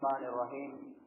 الرحمن الرحيم.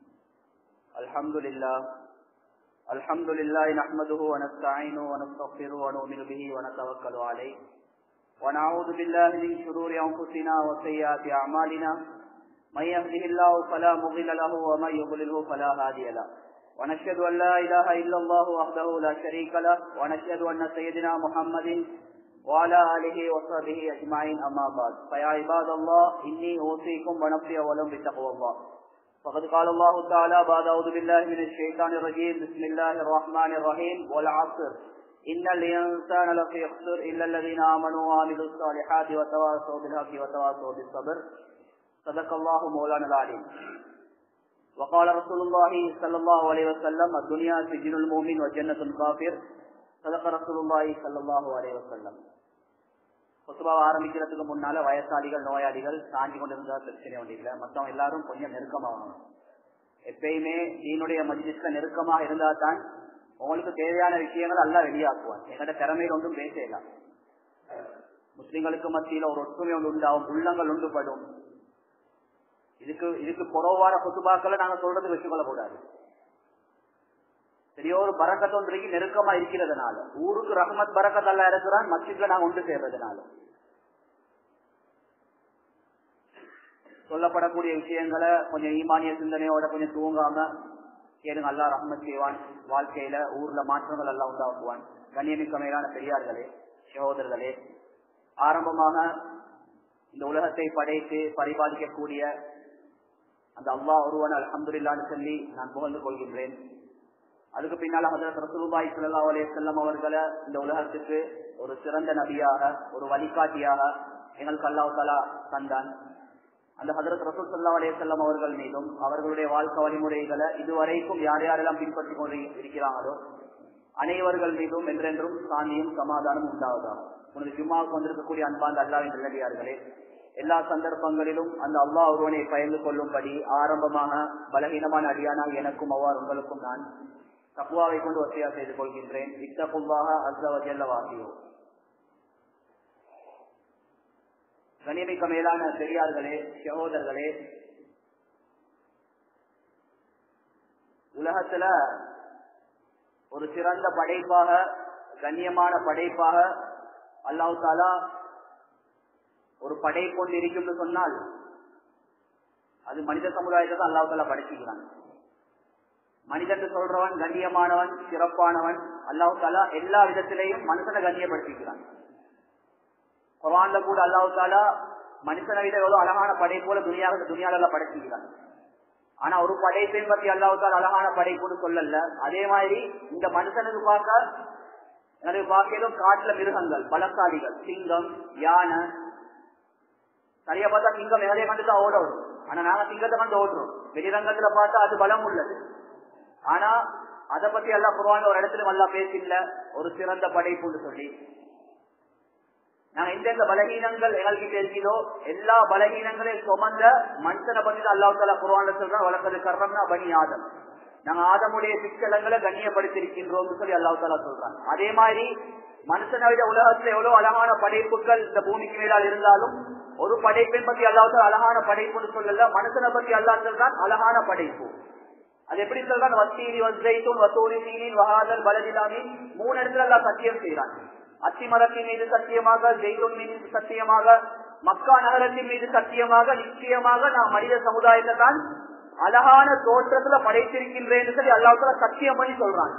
الحمد لله نحمده ونستعينه ونستغفره ونؤمن به ونتوكل عليه ونعوذ بالله من شرور أنفسنا وسيئات أعمالنا. من يهده الله فلا مضل له ومن يضلله فلا هادي له. ونشهد أن لا إله إلا الله وحده لا شريك له ونشهد أن سيدنا محمد وعلى آله وصحبه أجمعين. أما بعد، فيا عباد الله إني أوصيكم ونفسي أولا بتقوى الله. فقد قال الله تعالى بعد أعوذ بالله من الشيطان الرجيم بسم الله الرحمن الرحيم والعصر إن الإنسان لفي خسر إلا الذين آمنوا وعملوا الصالحات وتواصوا بالحق وتواصوا بالصبر. صدق الله مولانا العليم. وقال رسول الله صلى الله عليه وسلم الدنيا سجن المؤمن وجنة الكافر. صدق رسول الله صلى الله عليه وسلم. பொதுவாக ஆரம்பிக்கிறதுக்கு முன்னால வயசாளிகள் நோயாளிகள் தாண்டி கொண்டிருந்தா பிரச்சனை ஒன்றும் இல்லை. மற்றவங்க எல்லாரும் கொஞ்சம் நெருக்கமாகணும். எப்பயுமே தீனுடைய மஜ்லிஸ்ல நெருக்கமாக இருந்தா தான் உங்களுக்கு தேவையான விஷயங்கள் எல்லாம் வெளியாக்குவான். எங்கள்ட திறமையில் ஒன்றும் பேசலாம். முஸ்லிம்களுக்கு மத்தியில் ஒரு ஒற்றுமை ஒன்று உண்டாகும், உள்ளங்கள் ஒன்றுபடும். இதுக்கு புறவான பொதுபாக்களை நாங்க சொல்றது வச்சுக்கொள்ளக்கூடாது. பெரிய ஒரு பரக்கத் ஒன்றைக்கு நெருக்கமா இருக்கிறதுனால, ஊருக்கு ரஹ்மத் பரக்கத் அல்ல இருக்கிறான், மஸ்ஜித்ல நாங்க ஒன்று சேர்றதுனால சொல்லப்படக்கூடிய விஷயங்களை கொஞ்சம் ஈமானிய சிந்தனையோட கொஞ்சம் தூங்காம கேளுங்க. அல்லாஹ் ரஹ்மத் செய்வான். வாழ்க்கையில ஊர்ல மாற்றங்கள் எல்லாம் உண்டாக்குவான். கண்ணியமிக்க மேலான பெரியார்களே, சகோதரர்களே, ஆரம்பமாக இந்த உலகத்தை படைத்து பரிபாலிக்கக்கூடிய அந்த அல்லாஹ் ஒருவன் அல்ஹம்துலில்லாஹ்னு சொல்லி நான் புகழ்ந்து கொள்கின்றேன். அதுக்கு பின்னால ஹஜ்ரத் ரசூலுல்லாஹி ஸல்லல்லாஹு அலைஹி வஸல்லம் அவர்களை இந்த உலகத்துக்கு ஒரு சிறந்த நபியாக, ஒரு வழிகாட்டியாக எங்களுக்கு அல்லாஹ் தஆலா தந்தான். அந்த ஹஜ்ரத் ரசூல் ஸல்லல்லாஹு அலைஹி வஸல்லம் அவர்கள் மீதும் அவர்களுடைய வாழ்க்கை வழிமுறைகளை இதுவரைக்கும் யார் யாரெல்லாம் பின்பற்றி கொண்டு இருக்கிறாங்களோ அனைவர்கள் மீதும் என்றென்றும் சாந்தியும் சமாதானம் உண்டாவதாக. உனது ஜும்மாவுக்கு வந்திருக்கக்கூடிய அன்பாந்த அல்லாஹ்வின் நல்லடியார்களே, எல்லா சந்தர்ப்பங்களிலும் அந்த அல்லாஹ் ஒருவனை பயந்து கொள்ளும்படி ஆரம்பமாக பலகீனமான அடியானாக எனக்கும் அவ்வாறு உங்களுக்கும் நான் தக்வாவை கொண்டு வசியா செய்து கொள்கின்றேன். இத்தகுல்லாஹ அஸ்ஸ வ ஜல்ல வாஹியோ. கண்ணியமிக்க மேலான பெரியார்களே, சகோதரர்களே, உலகத்துல ஒரு சிறந்த படைப்பாக, கண்ணியமான படைப்பாக அல்லாஹ் தஆலா ஒரு படைப்பு கொண்டு இருக்கும் சொன்னால் அது மனித சமுதாயத்தை தான் அல்லாஹ் தஆலா படைச்சிக்கிறான். மனிதன் சொல்றவன் கண்ணியமானவன், சிறப்பானவன். அல்லாஹ் தஆலா எல்லா விதத்திலையும் மனுஷனை கண்ணியப்படுத்திக்கிறான். குர்ஆன்ல கூட அல்லாஹ் தஆலா மனுஷனை விட எவ்வளவு அழகான படைப்போல துனியால படைச்சிக்கிறான். ஆனா ஒரு படைப்பை பற்றி அல்லாஹ் தஆலா அழகான படைப்புன்னு சொல்லல. அதே மாதிரி இந்த மனுஷனுக்கு பார்க்கலும் காட்டுல மிருகங்கள், பலசாலிகள், சிங்கம், யானை. சரியா பார்த்தா சிங்கம் எங்களையே கண்டுதான் ஓட வரும். ஆனா நாங்க சிங்கத்தை கண்டு ஓடுறோம். வெளிரங்கத்துல பார்த்தா அது பலம் உள்ளது. ஆனா அதை பத்தி எல்லாம் குர்ஆன்ல ஒரு இடத்துல நல்லா பேசல, ஒரு சிறந்த படைப்புன்னு சொல்லி. நாங்க எந்தெந்த பலகீனங்கள் எங்களுக்கு இருக்கிறதோ எல்லா பலகீனங்களையும் சுமந்த மனுஷனை பத்தி தான் அல்லாஹ் தஆலா குர்ஆன்ல சொல்றான், வலக்கத் கர்ரம்னா பனி ஆதம். நாங்க ஆதமுடைய பிச்சலங்களை கண்ணியப்படுத்தி இருக்கின்றோம் சொல்லி அல்லாஹ் தஆலா சொல்றான். அதே மாதிரி மனுஷனை விட உலகத்துல எவ்வளவு அழகான படைப்புகள் இந்த பூமிக்கு மேலால் இருந்தாலும் ஒரு படைப்பை பத்தி அல்லாஹ் தஆலா அழகான படைப்புன்னு சொல்லல, மனுஷனை பத்தி அல்லாஹ் சொல்றான் அழகான படைப்பு. அது எப்படி சொல்றான்? வத்தீனி வஸ்ஸைத்தூன் வத்தூரி சீனின் வஹாதல் பலதில் அமீன். 3 இடத்துல அல்லாஹ் சத்தியம் செய்யறான். அத்தி மரத்தின் மீது சத்தியமாக, ஜெய்தூன் மீது சத்தியமாக, மக்கா நகரத்தின் மீது சத்தியமாக, நிச்சயமாக நான் மனித சமுதாயத்தை தான் அழகான தோற்றத்துல படைத்திருக்கின்றேன் சொல்லி அல்லாஹ் தஆலா சத்தியம் பண்ணி சொல்றாங்க.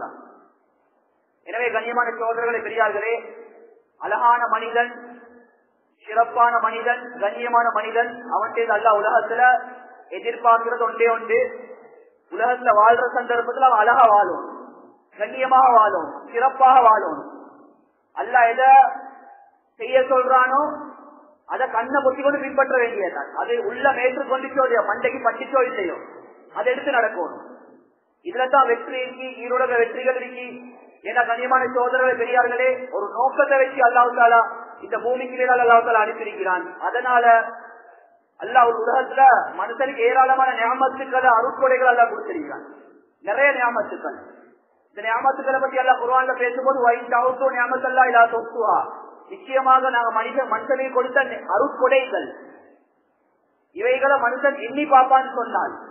எனவே கண்ணியமான சகோதரர்களே, பெரியார்களே, அழகான மனிதன், சிறப்பான மனிதன், கண்ணியமான மனிதன், அவன்கிட்ட அல்லாஹ் உலகத்துல எதிர்பார்க்கிறது ஒன்றே ஒன்று. உலகத்துல வாழ்ற சந்தர்ப்பத்துல அவன் அழகா வாழும், கண்ணியமாக வாழும், சிறப்பாக வாழும். அல்லாஹ் எதை செய்ய சொல்றானோ அதை கண்ணை பொத்தி கொண்டு பின்பற்ற வேண்டியதான். அது உள்ள மேற்று கொண்டுச்சோ இல்லையோ, மண்டைக்கு பட்டிச்சோ இல்லையோ, அதை எடுத்து நடக்கணும். இதுலதான் வெற்றி இருக்கு, ஈரோட வெற்றிகள் இருக்கு. ஏன்னா கண்ணியமான சோதரர்களே, பெரியார்களே, ஒரு நோக்கத்தை வச்சு அல்லாஹ் தஆலா இந்த பூமிக்கு மேலால் அல்லாஹ் தஆலா அனுப்பியிருக்கிறான். அதனால அல்லாஹ் ஒரு உலகத்துல மனுஷனுக்கு ஏராளமான நியாமத்துக்களை, அருட்கொடைகள் அல்லாஹ் கொடுத்திருக்கிறான். நிறைய நியாமத்துக்கள். இந்த நியாமத்துக்களை பத்தி அல்லாஹ் குர்ஆன்ல பேசும்போது வைத்தௌது நியாமத்தல்லாஹி லா துஹ்ஸுஹா, நிச்சயமாக நாங்க மனுஷனுக்கு கொடுத்த அருட்கொடைகள் இவைகளை மனுஷன் எண்ணி பார்ப்பான்னு சொன்னால்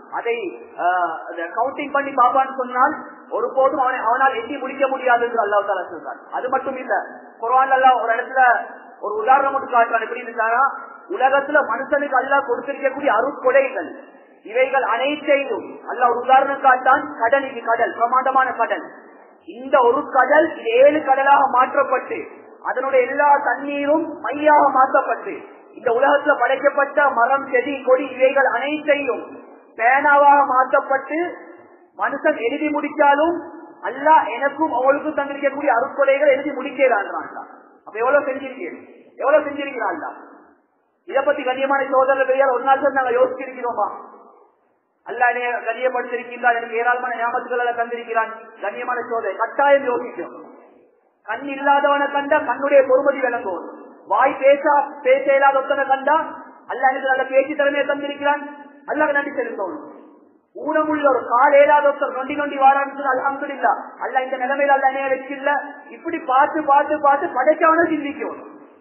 அதை கவுண்டிங் பண்ணி பார்ப்பான்னு சொன்னால் ஒருபோதும் அவனால் எண்ணி முடிக்க முடியாது என்று அல்லாஹ் தஆலா சொல்றான். அது மட்டும் இல்ல, குர்ஆன்ல அல்லாஹ் ஒரு இடத்துல ஒரு உதாரணம் மட்டும் காட்டுறான். எப்படி இருந்தாரா, உலகத்துல மனுஷனுக்கு அல்லாஹ் கொடுத்திருக்கக்கூடிய அருட்கொடைகள் இவைகள் அனைத்தையும் அல்லாஹ் ஒரு உதாரணம் காட்டான். கடலுக்கு கடல், பிரமாண்டமான கடல். இந்த ஒரு கடல் 7 கடலாக மாற்றப்பட்டு அதனுடைய எல்லா தண்ணீரும் மையாக மாற்றப்பட்டு இந்த உலகத்துல படைக்கப்பட்ட மரம், செடி, கொடி இவைகள் அனைத்தையும் பேனாவாக மாற்றப்பட்டு மனுஷன் எழுதி முடிச்சாலும் அல்லாஹ் எனக்கும் அவளுக்கும் தந்திருக்கக்கூடிய அருட்கொடைகள் எழுதி முடிக்கிறான். அப்ப எவ்வளவு செஞ்சிருக்கிறான். இதை பத்தி கண்ணியமான சோதரர் பெரியார் ஒரு நாள் நாங்க யோசிச்சிருக்கிறோமா? அல்லாஹ் என்னை கண்ணியப்படுத்திருக்கின்றான், எனக்கு ஏராளமான ஞாபகங்களை தந்திருக்கிறான். கண்ணியமான சோதரை கட்டாயம் யோசிக்கும். கண் இல்லாதவனை கண்டா கண்ணுடைய பொறுமதி விளங்கும். வாய் பேச இயலாத ஒருத்தனை கண்டா அல்லாஹ் எனக்கு நல்ல பேச்சு திறமையை தந்திருக்கிறான், அல்லாஹ் நன்றி செலுத்தணும். ஊனமுள்ள ஒரு கால் ஏழாத ஒருத்தர் நொண்டி வாரான்னு அல்ஹம்துலில்லாஹ், அல்லாஹ் இந்த நிலைமையில அல்ல என்ன வச்சில்ல. இப்படி பார்த்து பார்த்து பார்த்து படைச்சவனை சிந்திக்கும்.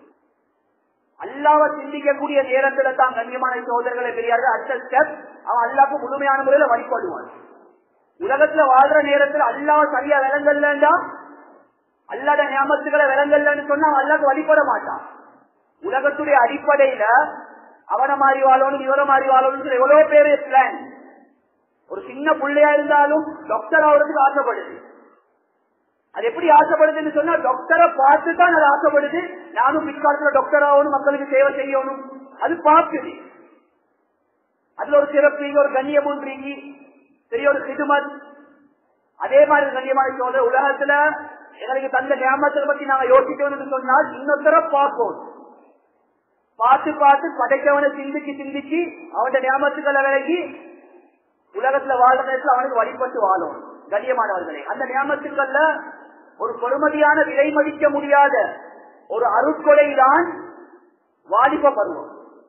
அல்லாஹ்வை சிந்திக்கக்கூடிய நேரத்துல தான் கண்ணியமான சகோதரர்களை பெரியார்கள் அடுத்த ஸ்டெப் அவன் அல்லாஹ்க்கு முழுமையான முறையில வழிபடுவான். உலகத்துல வாழ்ற நேரத்துல அல்லாஹ் சரியா விளங்கல்லா, அல்லாத நியாமத்துக்களை விளங்கல்லன்னு சொன்னா அவன் அல்லாஹ்க்கு வழிபட மாட்டான். உலகத்துடைய அடிப்படையில அவனை மாறி வாழணும், இவரை மாறி வாழணும் எவ்வளவு பேரு பிளான். ஒரு சின்ன பிள்ளையா இருந்தாலும் டாக்டர் ஆகுறதுக்கு ஆசைப்படுது. அது எப்படி ஆசைப்படுதுன்னு சொன்னா டாக்டரை பார்த்துதான் அது ஆசைப்படுது. நானும் பிற்காலத்துல டாக்டர் ஆகணும், மக்களுக்கு சேவை செய்யணும், அது பார்க்குது. அதுல ஒரு சிறப்பு, ஒரு கண்ணியம் ஒன்றீங்க, பெரிய ஒரு சிதுமத். அதே மாதிரி கண்ணியமான சொல்ற உலகத்துல எங்களுக்கு தந்த நியாமத்தை பத்தி நாங்க யோசிக்கணும்னு சொன்னால் இன்னொருத்தர பார்ப்போம். பார்த்து பார்த்து படைக்கவனை சிந்திச்சு அவன் நியாமத்துக்களை விலகி உலகத்துல வாழ்ற நேரத்தில் அவனுக்கு வழிபட்டு வாழும். கண்ணியமானவர்களே, அந்த நியாமத்துக்கள்ல ஒரு பொறுமதியான விலை மதிக்க முடியாத ஒரு அருட்கொடை தான் வாலிப பருவம்.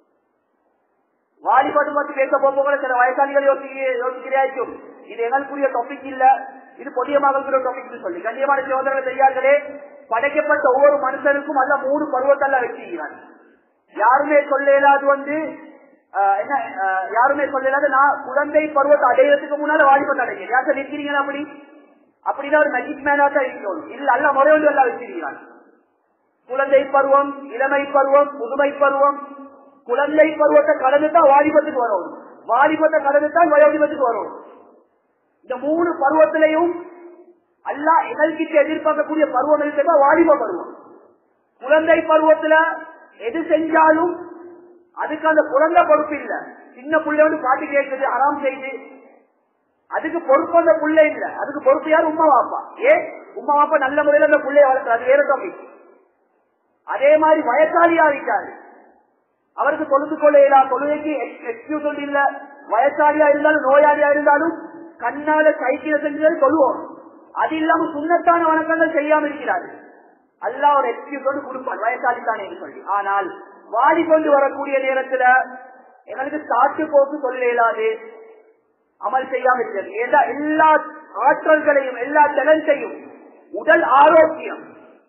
வாலிபட்டு பத்தி பேச போக சில வயசாளிகள் யோசிக்கிறாச்சும் இது எங்களுக்குரிய டாபிக் இல்ல, இது பொதிய மகளுக்குரிய டாபிக் சொல்லி. கண்ணியமான சகோதரர்கள் தெரியார்களே, படைக்கப்பட்ட ஒவ்வொரு மனுஷனுக்கும் அல்ல 3 பருவத்தல்ல வச்சிருக்கிறான். யாருமே சொல்லலாது யாருமே சொல்லலாது நான் குழந்தை பருவத்தை அடையிறதுக்கு முன்னால வாலிபத்தை அடைகிறேன். யாரும் நிற்கிறீங்களா? அப்படின்னா ஒரு மேஜிக் மேனா தான் இருக்கணும். இல்ல அல்ல முறையோடு எல்லாம் வச்சிருக்கிறான். குழந்தை பருவம், இளமை பருவம், முதுமை பருவம். குழந்தை பருவத்தை கடந்துதான் வாலிபத்துக்கு வரும், வாலிபத்தை கடந்துதான் வயோதிபத்துக்கு வரும். இந்த 3 பருவத்திலையும் அல்லாஹ் எங்களுக்கு எதிர்பார்க்கக்கூடிய பருவம் இருக்கிறதா வாலிப பருவம். குழந்தை பருவத்துல எது செஞ்சாலும் அதுக்கு அந்த குழந்தை பொறுப்பு இல்ல. சின்ன புள்ளை வந்து பாட்டு கேட்குது, ஆராம் செய்து, அதுக்கு பொறுப்பு அந்த புள்ளை இல்ல. அதுக்கு பொறுப்பு யார்? உமா வாப்பா. உமா வாப்பா நல்ல முறையில அந்த புள்ளைய வளர்க்கிறார், அது வேற டாபிக். அதே மாதிரி வயசாளி ஆகிட்டாரு, அவருக்கு தொழுது கொள்ளையிலா, தொழுகைக்கு எக்ஸ்கியூஸ் இல்ல. வயசாளியா இருந்தாலும் நோயாளியா இருந்தாலும் கண்ணால சைக்கிளை செஞ்சு சொல்லுவோம். அது இல்லாம சுண்ணத்தான வணக்கங்கள் செய்யாம இருக்கிறாரு, அல்லாஹ் ஒரு எக்ஸ்கியூஸ் கொடுப்பார் வயசாளித்தானே சொல்லி. ஆனால் வாடி கொண்டு வரக்கூடிய நேரத்துல எங்களுக்கு சாட்டு போக்கு சொல்ல இயலாது, அமல் செய்யாம இருக்கிறது. எல்லா ஆற்றல்களையும் எல்லா டேலண்டையும் உடல் ஆரோக்கியம்,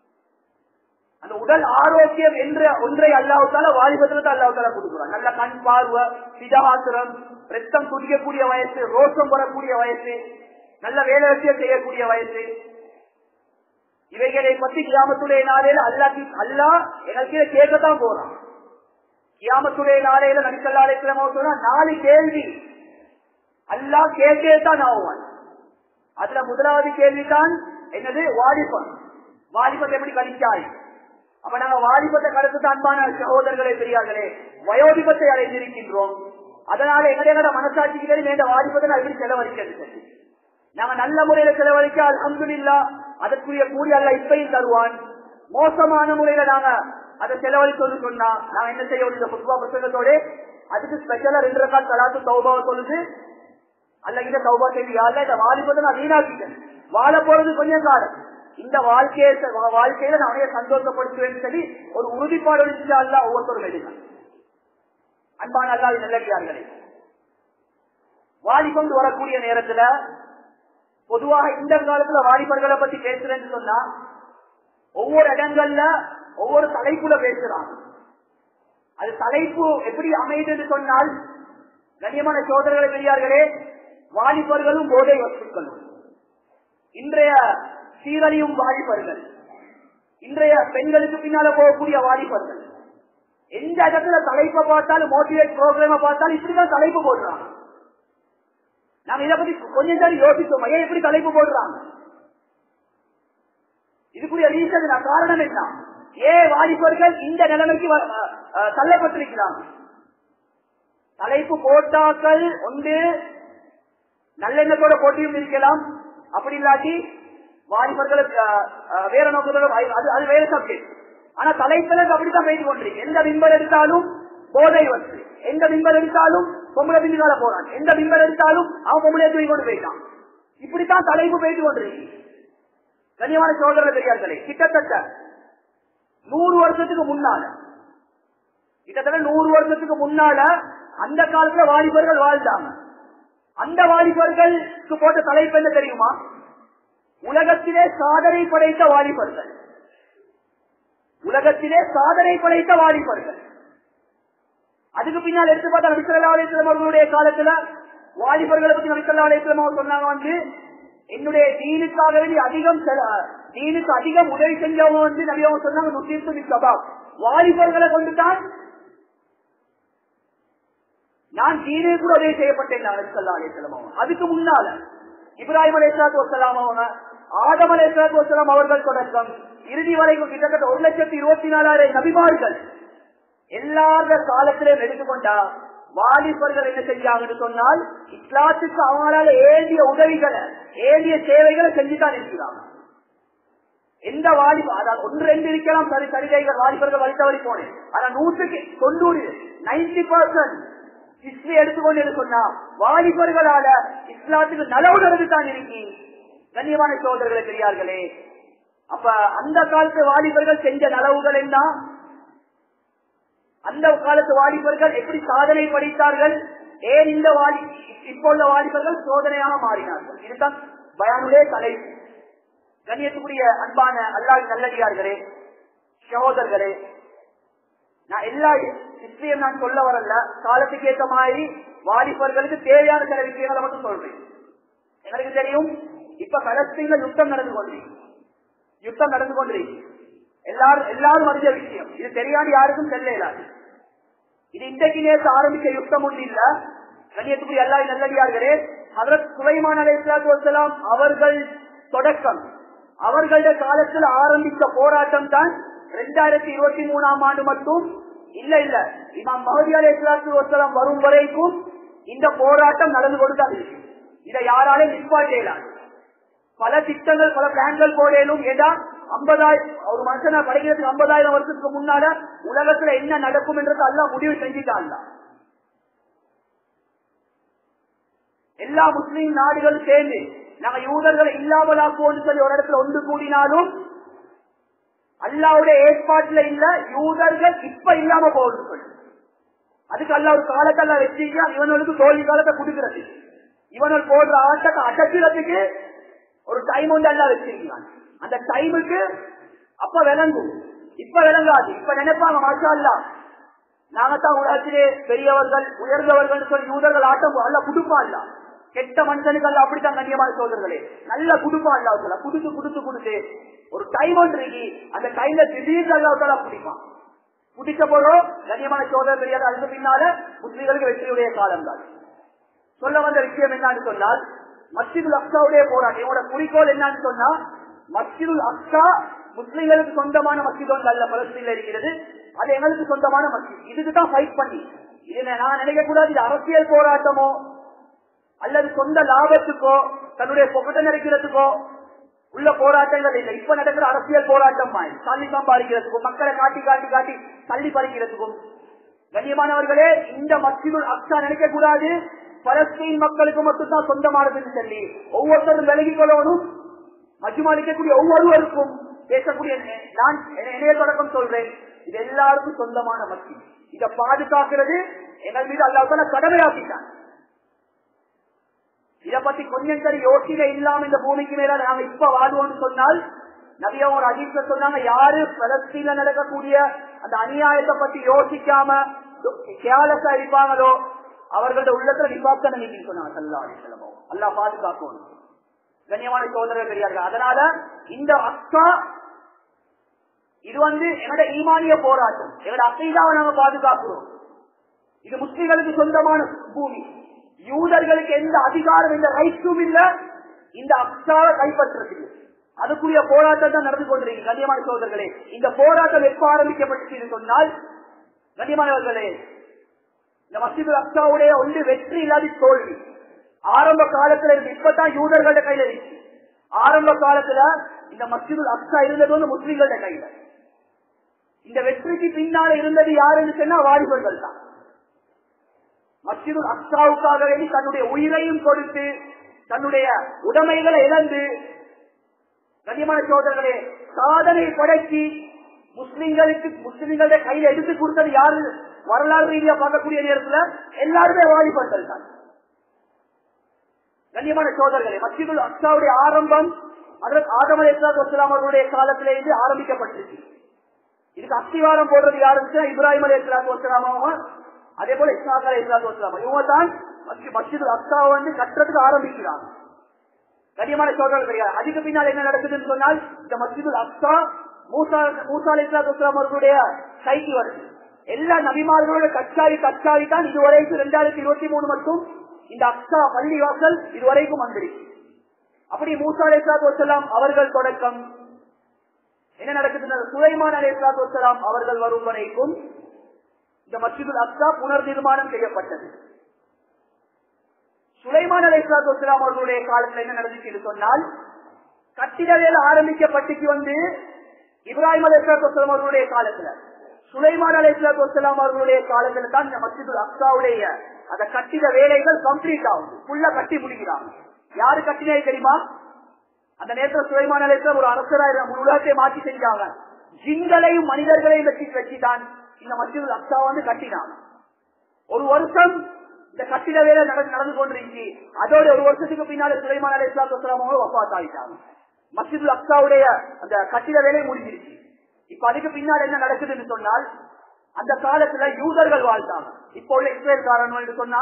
அந்த உடல் ஆரோக்கியம் என்ற ஒன்றை அல்லாஹ்வுத்தால வாலிபத்துல அல்லாஹ்வுத்தால கொடுக்கிறான். நல்ல கண் பார்வை, சிதகாத்திரம், ரத்தம் துடிக்கக்கூடிய வயசு, ரோஷம் வரக்கூடிய வயசு, நல்ல வேலை செய்யக்கூடிய வயசு. இவைகளை பத்தி கியாமத்துடைய நாளையில அல்லாஹ் எங்களுக்கு கேட்கத்தான் போறான். கியாமத்துடைய நாளையில நபி ஸல்லல்லாஹு அலைஹி வஸல்லம் சொன்னா 4 கேள்வி அல்லாஹ் கேட்டேதான் ஆவான். அதுல முதலாவது கேள்விதான் என்னது? வாலிபம். வாலிபத்தை எப்படி கழிச்சாய்? அப்ப நாங்க வாலிபத்தை கடத்து அன்பான சகோதரர்களே பெரியார்களே வயோதிபத்தை அடைந்திருக்கின்றோம். அதனால எங்களோட மனசாட்சிக்கு தெரியும் இந்த வாலிபத்தை நான் எப்படி செலவழிக்கிறது. நாங்க நல்ல முறையில செலவழிக்க அல்ஹம்துலில்லாஹ் அதற்குரிய கூலி அல்லாஹ் இப்பயும் தருவான். மோசமான முறையில நாங்க அதை செலவழிச்சோன்னு சொன்னா நாங்க என்ன செய்ய இந்த புத்வா புத்தகத்தோட அதுக்கு ஸ்பெஷலா 2 ரக்காத் ஸலாத்து தௌபாவை சொல்லுது. அல்ல தௌபா செய்து யாருல இந்த வாலிபத்தை நான் வீணாக்கிட்டேன், வாழ போறது கொஞ்சம் காலம், இந்த வாழ்க்கையில நான் அவனைய சந்தோஷப்படுத்துவேன்னு சொல்லி ஒரு உறுதிப்பாடு அல்ல ஒவ்வொருத்தரும் எழுதினான். அன்பான அல்லாஹ்வின் நல்லடியார்களே, வாலிபம் வரக்கூடிய நேரத்துல பொதுவாக இந்த காலத்துல வாலிபர்களை பத்தி பேசுறேன்னு சொன்னா ஒவ்வொரு இடங்கள்ல ஒவ்வொரு தலைப்புல பேசுறாங்க. அது தலைப்பு எப்படி அமைதுன்னு சொன்னால் கண்ணியமான சோதரர்களை பெரியார்களே, வாலிபர்களும் போதை வஸ்துக்களும் இன்றைய சீரழியும் வாலிபர்கள், இன்றைய பெண்களுக்கு பின்னால போகக்கூடிய வாலிபர்கள் எந்த இடத்துல தலைப்பை பார்த்தாலும், மோட்டிவேட் ப்ரோக்ராம பார்த்தாலும் இப்படிதான் தலைப்பு போடுறாங்க. நாங்க இதை பத்தி கொஞ்சம் தான் யோசிச்சோம், ஏன் எப்படி தலைப்பு போடுறாங்க? இதுக்குரிய ரீசன் காரணம் என்ன? ஏன் வாலிபர்கள் இந்த நிலைமைக்கு தள்ளப்பட்டிருக்கிறாங்க? தலைப்பு போட்டாக்கள் ஒன்று நல்லெண்ணத்தோட போட்டியும் இருக்கலாம், அப்படி இல்லாட்டி வாலிபர்களுக்கு வேற நோக்கத்தோட அது வேற சப்ஜெக்ட். ஆனா தலைப்பில் அப்படித்தான் பேசி கொண்டிருக்கு. எந்த மிம்பர் எடுத்தாலும் போதை வந்து, எந்த மிம்பர் எடுத்தாலும் பொம்பளை பின்னிகால போறான், எந்த மிம்பர் எடுத்தாலும் அவன் பொம்பளை தூக்கி கொண்டு போயிட்டான். இப்படித்தான் தலைப்பு பேசி கொண்டிருக்கு. கண்ணியமான சோதரர்கள் பெரியார்களே, கிட்டத்தட்ட 100 வருஷத்துக்கு முன்னால அந்த காலத்துல வாலிபர்கள் வாழ்ந்தாங்க. அந்த வாலிபர்களுக்கு போட்ட தலைப்பு என்ன தெரியுமா? உலகத்திலே சாதனை படைத்த வாலிபர்கள். உலகத்திலே சாதனை படைத்த வாலிபர்கள். அதுக்கு பின்னால் எடுத்து பார்த்தா நபி ஸல்லல்லாஹு அலைஹி வஸல்லம் அவர்களுடைய காலத்துல வாலிபர்களை பத்தி நபி ஸல்லல்லாஹு அலைஹி வஸல்லம் அவர் சொன்னாங்க வந்து, என்னுடைய தீனுக்காக வேண்டி தீனுக்கு அதிகம் உதவி செஞ்சவங்க வந்து நபி அவங்க சொன்னாங்க, நுசீர்த்து பிஸ்ஸபாப், வாலிபர்களை கொண்டுதான் நான் தீனே கூட உதவி செய்யப்பட்டேன் நபி ஸல்லல்லாஹு அலைஹி வஸல்லம் அவங்க. அதுக்கு முன்னால இப்ராஹிம் அலைஹிஸ்ஸலாத்து வஸ்ஸலாம் அவங்க, ஆதம் அலைஹிஸ்ஸலாத்து வஸ்ஸலாம் அவர்கள் தொடக்கம் இறுதி வரைக்கும் கிட்டத்தட்ட 1,24,000 நபிமார்கள் எல்லாத காலத்திலே எடுத்துக்கொண்டா வாலிபர்கள் என்ன செஞ்சாங்கன்னு சொன்னால், இஸ்லாத்துக்கு அவங்களால ஏண்டிய உதவிகளை, ஏண்டிய சேவைகளை செஞ்சுதான் இருக்கிறாங்க. எந்த வாலிப, அதாவது 1-2 இருக்கலாம் சரிதைகள் வாலிபர்கள் வலித்தவரி போனேன். ஆனா 90% ஹிஸ்டரி எடுத்துக்கொண்டு சொன்னா வாலிபர்களால இஸ்லாத்துக்கு நலவுறது தான் இருக்கி. கண்ணியமான சோதரர்களை பெரியார்களே, அப்ப அந்த காலத்து வாலிபர்கள் செஞ்ச நலவுகள் என்ன? அந்த காலத்து வாலிபர்கள் எப்படி சாதனை படைத்தார்கள்? ஏன் இந்த இப்போ உள்ள வாலிபர்கள் சோதனையாக மாறினார்கள்? இதுதான் பயானுடைய தலைப்பு. கண்ணியத்துக்குரிய அன்பான அல்லாஹ்வின் நல்லடியார்களே, சகோதரர்களே, நான் எல்லா ஹிஸ்டரியும் நான் சொல்ல வரல, காலத்துக்கு ஏற்ற மாதிரி வாலிபர்களுக்கு தேவையான சில விஷயங்களை மட்டும் சொல்றேன். எனக்கு தெரியும், இப்ப பலஸ்தீன்ல யுத்தம் நடந்து கொண்டிருக்கு. எல்லாரும் அறிஞ்ச விஷயம். இது தெரியாது, யாருக்கும் தெரியல. இது இன்றைக்கு நேற்று ஆரம்பிச்ச யுத்தம் ஒன்று இல்ல. கண்ணியத்துக்குரிய அல்லாஹ்வின் நல்லடியார்களே, ஹஜ்ரத் சுலைமான் அலைஹிஸ்ஸலாத்து வஸ்ஸலாம் அவர்கள் தொடக்கம், அவர்களுடைய காலத்தில் ஆரம்பித்த போராட்டம் தான் 2023ஆம் ஆண்டு மட்டும் இல்ல இமாம் மஹ்தி அலைஹிஸ்ஸலாத்து வஸ்ஸலாம் வரும் வரைக்கும் இந்த போராட்டம் நடந்து கொண்டுதான் இருக்கு. இதை யாராலும் நிப்பாட்டலாம். பல திட்டங்கள், பல பிளான்கள் போடலும். ஏதா 50,000 ஒரு மனுஷனை படைக்கிறதுக்கு 50,000 வருஷத்துக்கு முன்னால உலகத்துல என்ன நடக்கும் என்றது அல்லாஹ் முடிவு செஞ்சுட்டான். எல்லா முஸ்லீம் நாடுகளும் சேர்ந்து நாங்க யூதர்களை இல்லாமலாக்குவோம் சொல்லி ஒரு இடத்துல ஒன்று கூடினாலும் அல்லாவுடைய ஏற்பாட்டுல இல்ல, யூதர்கள் இப்ப இல்லாம போகணும் சொல்லி அதுக்கு அல்ல ஒரு காலத்தெல்லாம் வச்சிருக்கா. இவனுக்கு தோல்வி காலத்தை கொடுக்கிறது, இவனுக்கு போடுற ஆட்டத்தை அடக்கிறதுக்கு ஒரு டைம் ஒன்று எல்லாம் வச்சிருக்கான். அந்த டைமுக்கு அப்ப விளங்கும், இப்ப விளங்காது. இப்ப நினைப்பாங்க, மாஷா அல்லாஹ் நாங்கத்தான் உலகத்திலே பெரியவர்கள் உயர்ந்தவர்கள் சொல்லி யூதர்கள் ஆட்டம் அல்ல குடுப்பா இல்ல. கெட்ட மனுஷனுக்கு அல்ல அப்படித்தான். கண்ணியமான சோதரர்களே, நல்ல குடுப்பா இல்ல குடுத்து ஒரு டைம் ஒன்று இருக்கு. அந்த டைம்ல திடீர்னு அல்லாஹ் பிடிப்பான். பிடிச்ச போறோம் கண்ணியமான சோதரர் தெரியாது. அதுக்கு பின்னால முஸ்லிம்களுக்கு வெற்றியுடைய காலம் தான். சொல்ல வந்த விஷயம் என்னன்னு சொன்னால், மஸ்ஜிதுல் அக்ஸாவுடைய போராட்டம். என்னோட குறிக்கோள் என்னன்னு சொன்னா, மஸ்ஜிதுல் அக்ஸா முஸ்லிம்களுக்கு சொந்தமான மஸ்ஜித் ஒன்று அல்ல, பலஸ்தீன்ல இருக்கிறது. அது எங்களுக்கு சொந்தமான மஸ்ஜித். இதுக்குதான் ஃபைட் பண்ணி, இது நான் நினைக்க கூடாது இது அரசியல் போராட்டமோ அல்லது சொந்த லாபத்துக்கோ தன்னுடைய பொக்கட்ட நிறைக்கிறதுக்கோ உள்ள போராட்டங்கள் இல்லை. இப்ப நடக்கிற அரசியல் போராட்டம் தள்ளி சம்பாதிக்கிறதுக்கும், மக்களை காட்டி காட்டி காட்டி தள்ளி பறிக்கிறதுக்கும். கண்ணியமானவர்களே, இந்த மஸ்ஜிதுல் அக்ஸா நினைக்க கூடாது பலஸ்தீன் மக்களுக்கு மட்டும்தான் சொந்தமானதுன்னு சொல்லி ஒவ்வொருத்தரும் விலகிக் கொள்ளணும். மஜ்மாலிக்கக்கூடிய ஒவ்வொருவருக்கும் பேசக்கூடிய நான் இணைய தொடக்கம் சொல்றேன், இது எல்லாருக்கும் சொந்தமான மஸ்ஜித். இதை பாதுகாக்கிறது எங்கள் மீது அல்லாஹ் கடமையாக்கிட்டான். இதை பத்தி கொஞ்சம் சரி யோசனை இல்லாம இந்த பூமிக்கு மேல நாங்க இப்ப வாழ்வோம்னு சொன்னால், நபியா ஒரு ஹதீஸ்ல சொன்னாங்க, யாரு பலஸ்தீன்ல நடக்கக்கூடிய அந்த அநியாயத்தை பத்தி யோசிக்காம கேலஸா இருப்பாங்களோ அவர்களோட உள்ளத்துல நிபாப்தான் நீக்கின்னு சொன்னாங்க ஸல்லல்லாஹு அலைஹி வஸல்லம். அல்லாஹ் பாதுகாக்கணும். கண்ணியமான சகோதரர்கள் பெரியார்கள், அதனால இந்த அக்கா இது எங்களோட ஈமானிய போராட்டம், எங்களோட அக்கீதாவை நாங்க பாதுகாக்கிறோம். இது முஸ்லிம்களுக்கு சொந்தமான பூமி. யூதர்களுக்கு எந்த அதிகாரம், எந்த ரைட்ஸும் இல்ல இந்த அக்ஸாவை கைப்பற்றுறது. அதுக்குரிய போராட்டம் தான் நடந்து கொண்டிருக்கு. கண்ணியமான சகோதரர்களே, இந்த போராட்டம் எப்ப ஆரம்பிக்கப்பட்டு சொன்னால், கண்ணியமானவர்களே, இந்த மஸ்ஜிதுல் அக்ஸாவுடைய ஒன்று வெற்றி இல்லாத தோல்வி ஆரம்ப காலத்துல இருந்து. இப்பதான் யூதர்களோட கையில இருக்கு. ஆரம்ப காலத்துல இந்த மஸ்ஜிதுல் அக்ஸா இருந்தது முஸ்லிம்களோட கையில. இந்த வெற்றிக்கு பின்னால இருந்தது யாருன்னு சொன்னா வாலிபர்கள் தான். மஸ்ஜிதுல் அக்ஸாவுக்காக வேண்டி தன்னுடைய உயிரையும் கொடுத்து தன்னுடைய உடைமைகளை இழந்து, கண்ணியமான சகோதரர்களே, சாதனை படைச்சி முஸ்லிம்களுடைய கையில எடுத்து கொடுத்தது யாரு? வரலாறு ரீதியா பார்க்கக்கூடிய நேரத்தில் எல்லாருமே வாலிபர்கள் தான். கண்ணியமான சகோதரர்களே, மஸ்ஜிதுல் அக்ஸாவுடைய ஆரம்பம் ஆதம் அலைஹிஸ்ஸலாத்து வஸ்ஸலாம் அவர்களுடைய காலத்திலிருந்து ஆரம்பிக்கப்பட்டிருக்கு. இதுக்கு அஸ்திவாரம் போடுறது யாருன்னு இப்ராஹிம் அலைஹிஸ்ஸலாத்து வஸ்ஸலாம், அதே போல இஸ்மாயில் அலைஹிஸ்ஸலாத்து வஸ்ஸலாம். இவங்க தான் மஸ்ஜிதுல் அக்ஸாவை கட்டுறதுக்கு ஆரம்பிக்கிறாங்க. கண்ணியமான சகோதரர்களே, அதுக்கு பின்னால் என்ன நடக்குதுன்னு சொன்னால், இந்த மஸ்ஜிதுல் அக்ஸா மூசா அலைஹிஸ்ஸலாத்து வஸ்ஸலாம் அவர்களுடைய கைக்கு வருது. எல்லா நபிமார்களோட கச்சாரி தான் இதுவரைக்கும் 2023 மட்டும் இந்த அக்ஸா பள்ளிவாசல் இதுவரைக்கும் வந்துருக்கு. அப்படி மூசா அலைஹிஸ்ஸலாத்து வஸ்ஸலாம் அவர்கள் தொடக்கம் என்ன நடக்குது? சுலைமான் அலைஹிஸ்ஸலாத்து வஸ்ஸலாம் அவர்கள் வரும் வரைக்கும் இந்த மஸ்ஜிதுல் அக்ஸா புனர் நிர்மாணம் செய்யப்பட்டது. சுலைமான் அலைஹிஸ்ஸலாத்து வஸ்ஸலாம் அவர்களுடைய காலத்தில் என்ன நடந்துச்சு சொன்னால், கட்டிட வேலை ஆரம்பிக்கப்பட்டுக்கு இப்ராஹிம் அலைஹிஸ்ஸலாத்து வஸ்ஸலாம் அவர்களுடைய காலத்துல, சுலைமான் அலைஹிஸ்ஸலாத்து வஸ்ஸலாம் அவர்களுடைய காலத்துல தான் இந்த மஸ்ஜிதுல் அக்ஸாவுடைய அந்த கட்டிட வேலைகள் கம்ப்ளீட் ஆகுது. ஃபுல்லா கட்டி முடிக்கிறாங்க. யாரு கட்டினே தெரியுமா? அந்த நேரத்தில் சுலைமான் அலைஹிஸ்ஸலாம் ஒரு அரசராக உலகத்தை மாற்றி செஞ்சாங்க. ஜின்களையும் மனிதர்களையும் வச்சுதான் இந்த மஸ்ஜிதுல் அக்ஸா கட்டினாங்க. ஒரு வருஷம் இந்த கட்டிட வேலை நடந்து கொண்டிருந்துச்சு. அதோட ஒரு வருஷத்துக்கு பின்னால சுலைமான் அலைஹிஸ்ஸலாத்து வஸ்ஸலாம் வஃபாத் ஆயிட்டாங்க. மஸ்ஜிதுல் அக்ஸாவுடைய அந்த கட்டிட வேலை முடிஞ்சிருச்சு. இப்ப அதுக்கு பின்னாடி என்ன நடக்குதுன்னு சொன்னால், அந்த காலத்துல யூதர்கள் வாழ்ந்தாங்க. இப்போ உள்ள இஸ்ரேல்காரன் என்று சொன்னா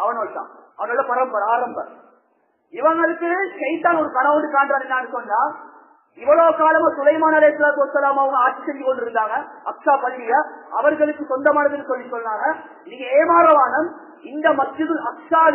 அவனோட பரம்பரை ஆரம்பம். இவங்களுக்கு ஷைத்தான் ஒரு கனவு காண்றான். என்னன்னு சொன்னா, இவ்வளவு காலமா சுலைமான் அலைஹிஸ்ஸலாத்து வஸ்ஸலாம் அவங்க ஆட்சி செஞ்சு கொண்டிருந்தாங்க அக்ஸா பள்ளிய, அவர்களுக்கு சொந்தமானதுன்னு சொன்னாங்க. நீங்க ஏமாறவானம், இந்த மஸ்ஜிதுல் அக்ஸால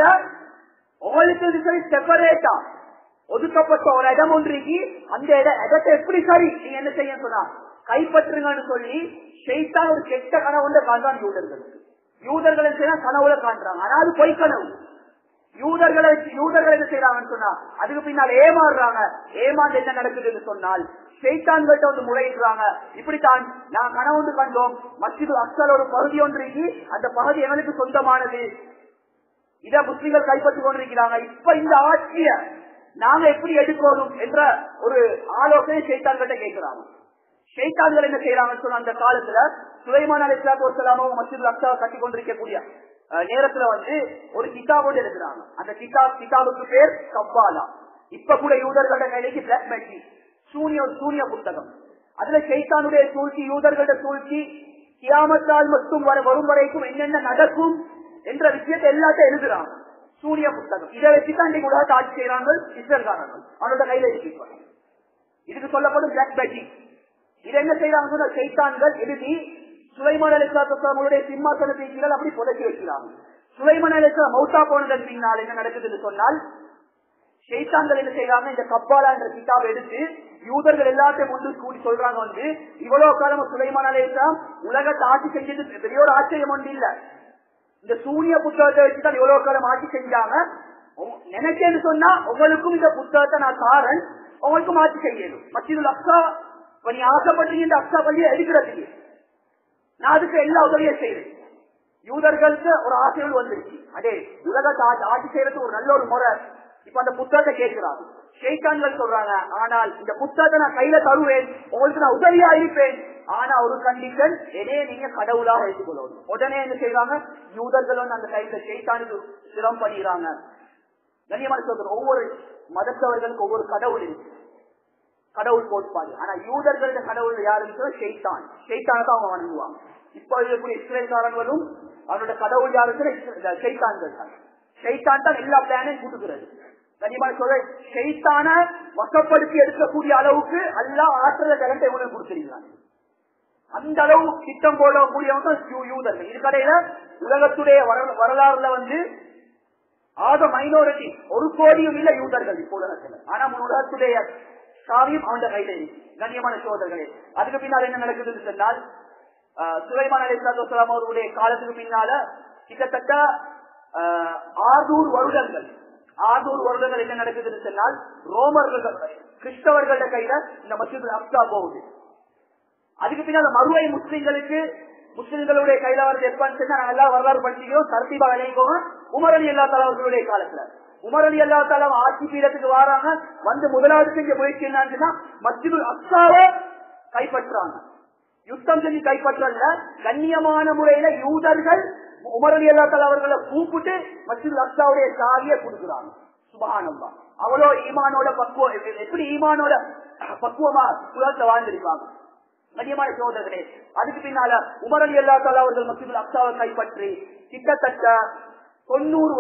உங்களுக்கு செப்பரேட்டா ஒதுக்கப்பட்ட ஒரு இடம் ஒன்றைக்கு, அந்த இடத்தை எப்படி சரி நீங்க என்ன செய்ய சொன்னா கைப்பற்றுங்கன்னு சொல்லி ஷைத்தான் ஒரு கெட்ட கனவுல காண்றான் யூதர்களுக்கு. யூதர்கள் கனவுல காண்றாங்க, ஆனா அது பொய் கனவு. யூதர்கள் என்ன செய்யறாங்கன்னு சொன்னா அதுக்கு பின்னால் ஏமாறுறாங்க. ஏமாந்து என்ன நடக்குதுன்னு சொன்னால், ஷைத்தான்கிட்ட முறையிடுறாங்க. இப்படித்தான் நான் கனவு கண்டோம், மஸ்ஜிதுல் அக்ஸால ஒரு பகுதி ஒன்றைக்கு, அந்த பகுதி எங்களுக்கு சொந்தமானது, இதை முஸ்லிம்கள் கைப்பற்றிக் கொண்டிருக்கிறாங்க. இப்ப இந்த ஆட்சிய நாங்க எப்படி எடுக்கணும் என்ற ஒரு ஆலோசனை ஷைத்தான்கிட்ட கேட்கிறாங்க. ஷைத்தான்கள் என்ன செய்யறாங்கன்னு சொன்ன, அந்த காலத்துல சுலைமான் அலைஹிஸ்ஸலாத்து வஸ்ஸலாம் மஸ்ஜிதுல் அக்ஸாவை கட்டி கொண்டிருக்கக்கூடிய நேரத்துல ஒரு கிதாபோடு எழுதுறாங்க. அந்த கிதாபுக்கு பேர் கப்பாலா. இப்ப கூட யூதர்களோட கைக்கு பிளாக் மேஜிக், சூனிய புத்தகம். அதுல ஷைத்தானுடைய சூழ்ச்சி, யூதர்களோட சூழ்ச்சி, கியாமத்தால் மட்டும் வரும் வரைக்கும் என்னென்ன நடக்கும் என்ற விஷயத்தை எல்லாத்தையும் எழுதுறாங்க. சூனிய புத்தகம். இதை வச்சுதான் இன்றைக்கு உலகத்தை ஆட்சி செய்யறாங்க இஸ்ரேல்காரர்கள். அவனோட கையில இருப்பாங்க. இதுக்கு சொல்லப்படும் பிளாக் மேஜிக். இது என்ன செய்யறாங்க? ஷைத்தான்கள் எழுதி சுலைமான் அலைஹிஸ்ஸலாத்து வஸ்ஸலாமுடைய சிம்மாசனத்தை அப்படி புதைச்சி வைக்கிறாங்க. சுலைமான் அலைஹிஸ்ஸலாம் மௌத்தா போனதன் பின்னால் என்ன நடக்குதுன்னு சொன்னால், ஷைத்தான்கள் என்ன செய்யறாங்க? இந்த கப்பாலா என்ற கிதாபை எடுத்து யூதர்கள் எல்லாத்தையும் ஒன்று கூடி சொல்றாங்க, இவ்வளவு காலம் சுலைமான் அலைஹிஸ்ஸலாம் உலகத்தை ஆட்சி செஞ்சது பெரிய ஒரு ஆச்சரியம் ஒன்று இல்ல, இந்த சூனிய புத்தகத்தை வச்சுதான் இவ்வளவு காலம் ஆட்சி செஞ்சாங்க. நினைச்சேன்னு சொன்னா உங்களுக்கும் இந்த புத்தகத்தை நான் தாரன், உங்களுக்கும் ஆட்சி செய்யணும். மஸ்ஜிதுல் அக்ஸா நீ ஆசைப்பட்டீங்க இந்த அக்ஸா பள்ளியை எடுக்கிறதுக்கு, நான் அதுக்கு எல்லா உதவியும் செய்யறேன். யூதர்களுக்கு ஒரு ஆசைகள் வந்துருச்சு, அதே உலகத்தை ஆட்சி செய்யறது ஒரு நல்ல ஒரு முறை. இப்ப அந்த புத்தகத்தை கேட்கிறாங்க. ஷைத்தான்கள் சொல்றாங்க, ஆனால் இந்த புத்தகத்தை நான் கையில தருவேன், உங்களுக்கு நான் உதவியா இருப்பேன், ஆனா ஒரு கண்டிஷன், என்னையே நீங்க கடவுளாக எடுத்துக்கொள்ளணும். உடனே என்ன செய்வாங்க? யூதர்கள் அந்த கையில ஷைத்தானுக்கு சிரம் பண்ணிடுறாங்க. கண்ணியமான சொல்ற, ஒவ்வொரு மதத்தவர்களுக்கு ஒவ்வொரு கடவுள் இருக்கு, கடவுள் கோட்பாடு. ஆனா யூதர்களோட கடவுள் யாருன்னு ஷைத்தான். ஷைத்தானை தான் அவங்க வணங்குவாங்க. இப்ப இருக்கக்கூடிய இஸ்ரேல்காரர்களும் அவனோட கடவுள் யாருக்கு? ஷைத்தான்கள் தான். ஷைத்தான் தான் எல்லா பிளானையும் கூட்டுகிறது. கனிமான சொல்ற ஷைத்தான வசப்படுத்தி எடுக்கக்கூடிய அளவுக்கு அல்லாஹ் ஆற்றல கரண்டை உணவு கொடுத்திருக்கிறான். அந்த அளவு திட்டம் போடக்கூடியவங்க யூதர்கள். இதுக்கடையில உலகத்துடைய வரலாறுல ஆக மைனாரிட்டி 1 கோடியும் இல்ல யூதர்கள் இப்போ உலகத்துல. ஆனா உலகத்துடைய சாவியும் அவன் கையில கண்ணியமான சோதர்களே. அதுக்கு பின்னால் என்ன நடக்குதுன்னு சொன்னால், சுலைமான் அலைஹிஸ்ஸலாத்து வஸ்ஸலாம் அவர்களுடைய காலத்துக்கு பின்னால கிட்டத்தட்ட 600 வருடங்கள் என்ன நடக்குதுன்னு சொன்னால், ரோமர்கள் கிறிஸ்தவர்கள கையில இந்த மஸ்ஜிதுல் அக்ஸா போகுது. அதுக்கு பின்னால மறுவை முஸ்லிம்களுடைய கையில வருது. எப்பன்னு சொன்னா நாங்க எல்லாம் வரலாறு படிச்சுக்கிறோம், தர்த்தீபா விளைவிக்கோங்க. உமர் அலி அல்லா தஆலா அவர்களுடைய காலத்துல உமர் அலி அல்லா தஆலா ஆட்சி பீடத்துக்கு வராங்க. முதலாவது செஞ்ச முயற்சி என்னன்னா மஸ்ஜிதுல் அக்ஸாவை கைப்பற்றாங்க. யுத்தம் செஞ்சு கைப்பற்றல, கண்ணியமான முறையில யூதர்கள் உமர் அலி அல்லா தஆலா அவர்களை கூப்பிட்டு மஸ்ஜிதுல் அக்ஸாவுடைய சாவியை கொடுக்குறாங்க. சுப்ஹானல்லாஹ். அவ்வளோ ஈமானோட பக்குவம், எப்படி ஈமானோட பக்குவமா உலகத்தை வாழ்ந்திருப்பாங்க கண்ணியமான சோதர்களே. அதுக்கு பின்னால உமர் அலி அல்லா தஆலா அவர்கள் மஸ்ஜிதுல் அக்ஸாவை கைப்பற்றி கிட்டத்தட்ட 90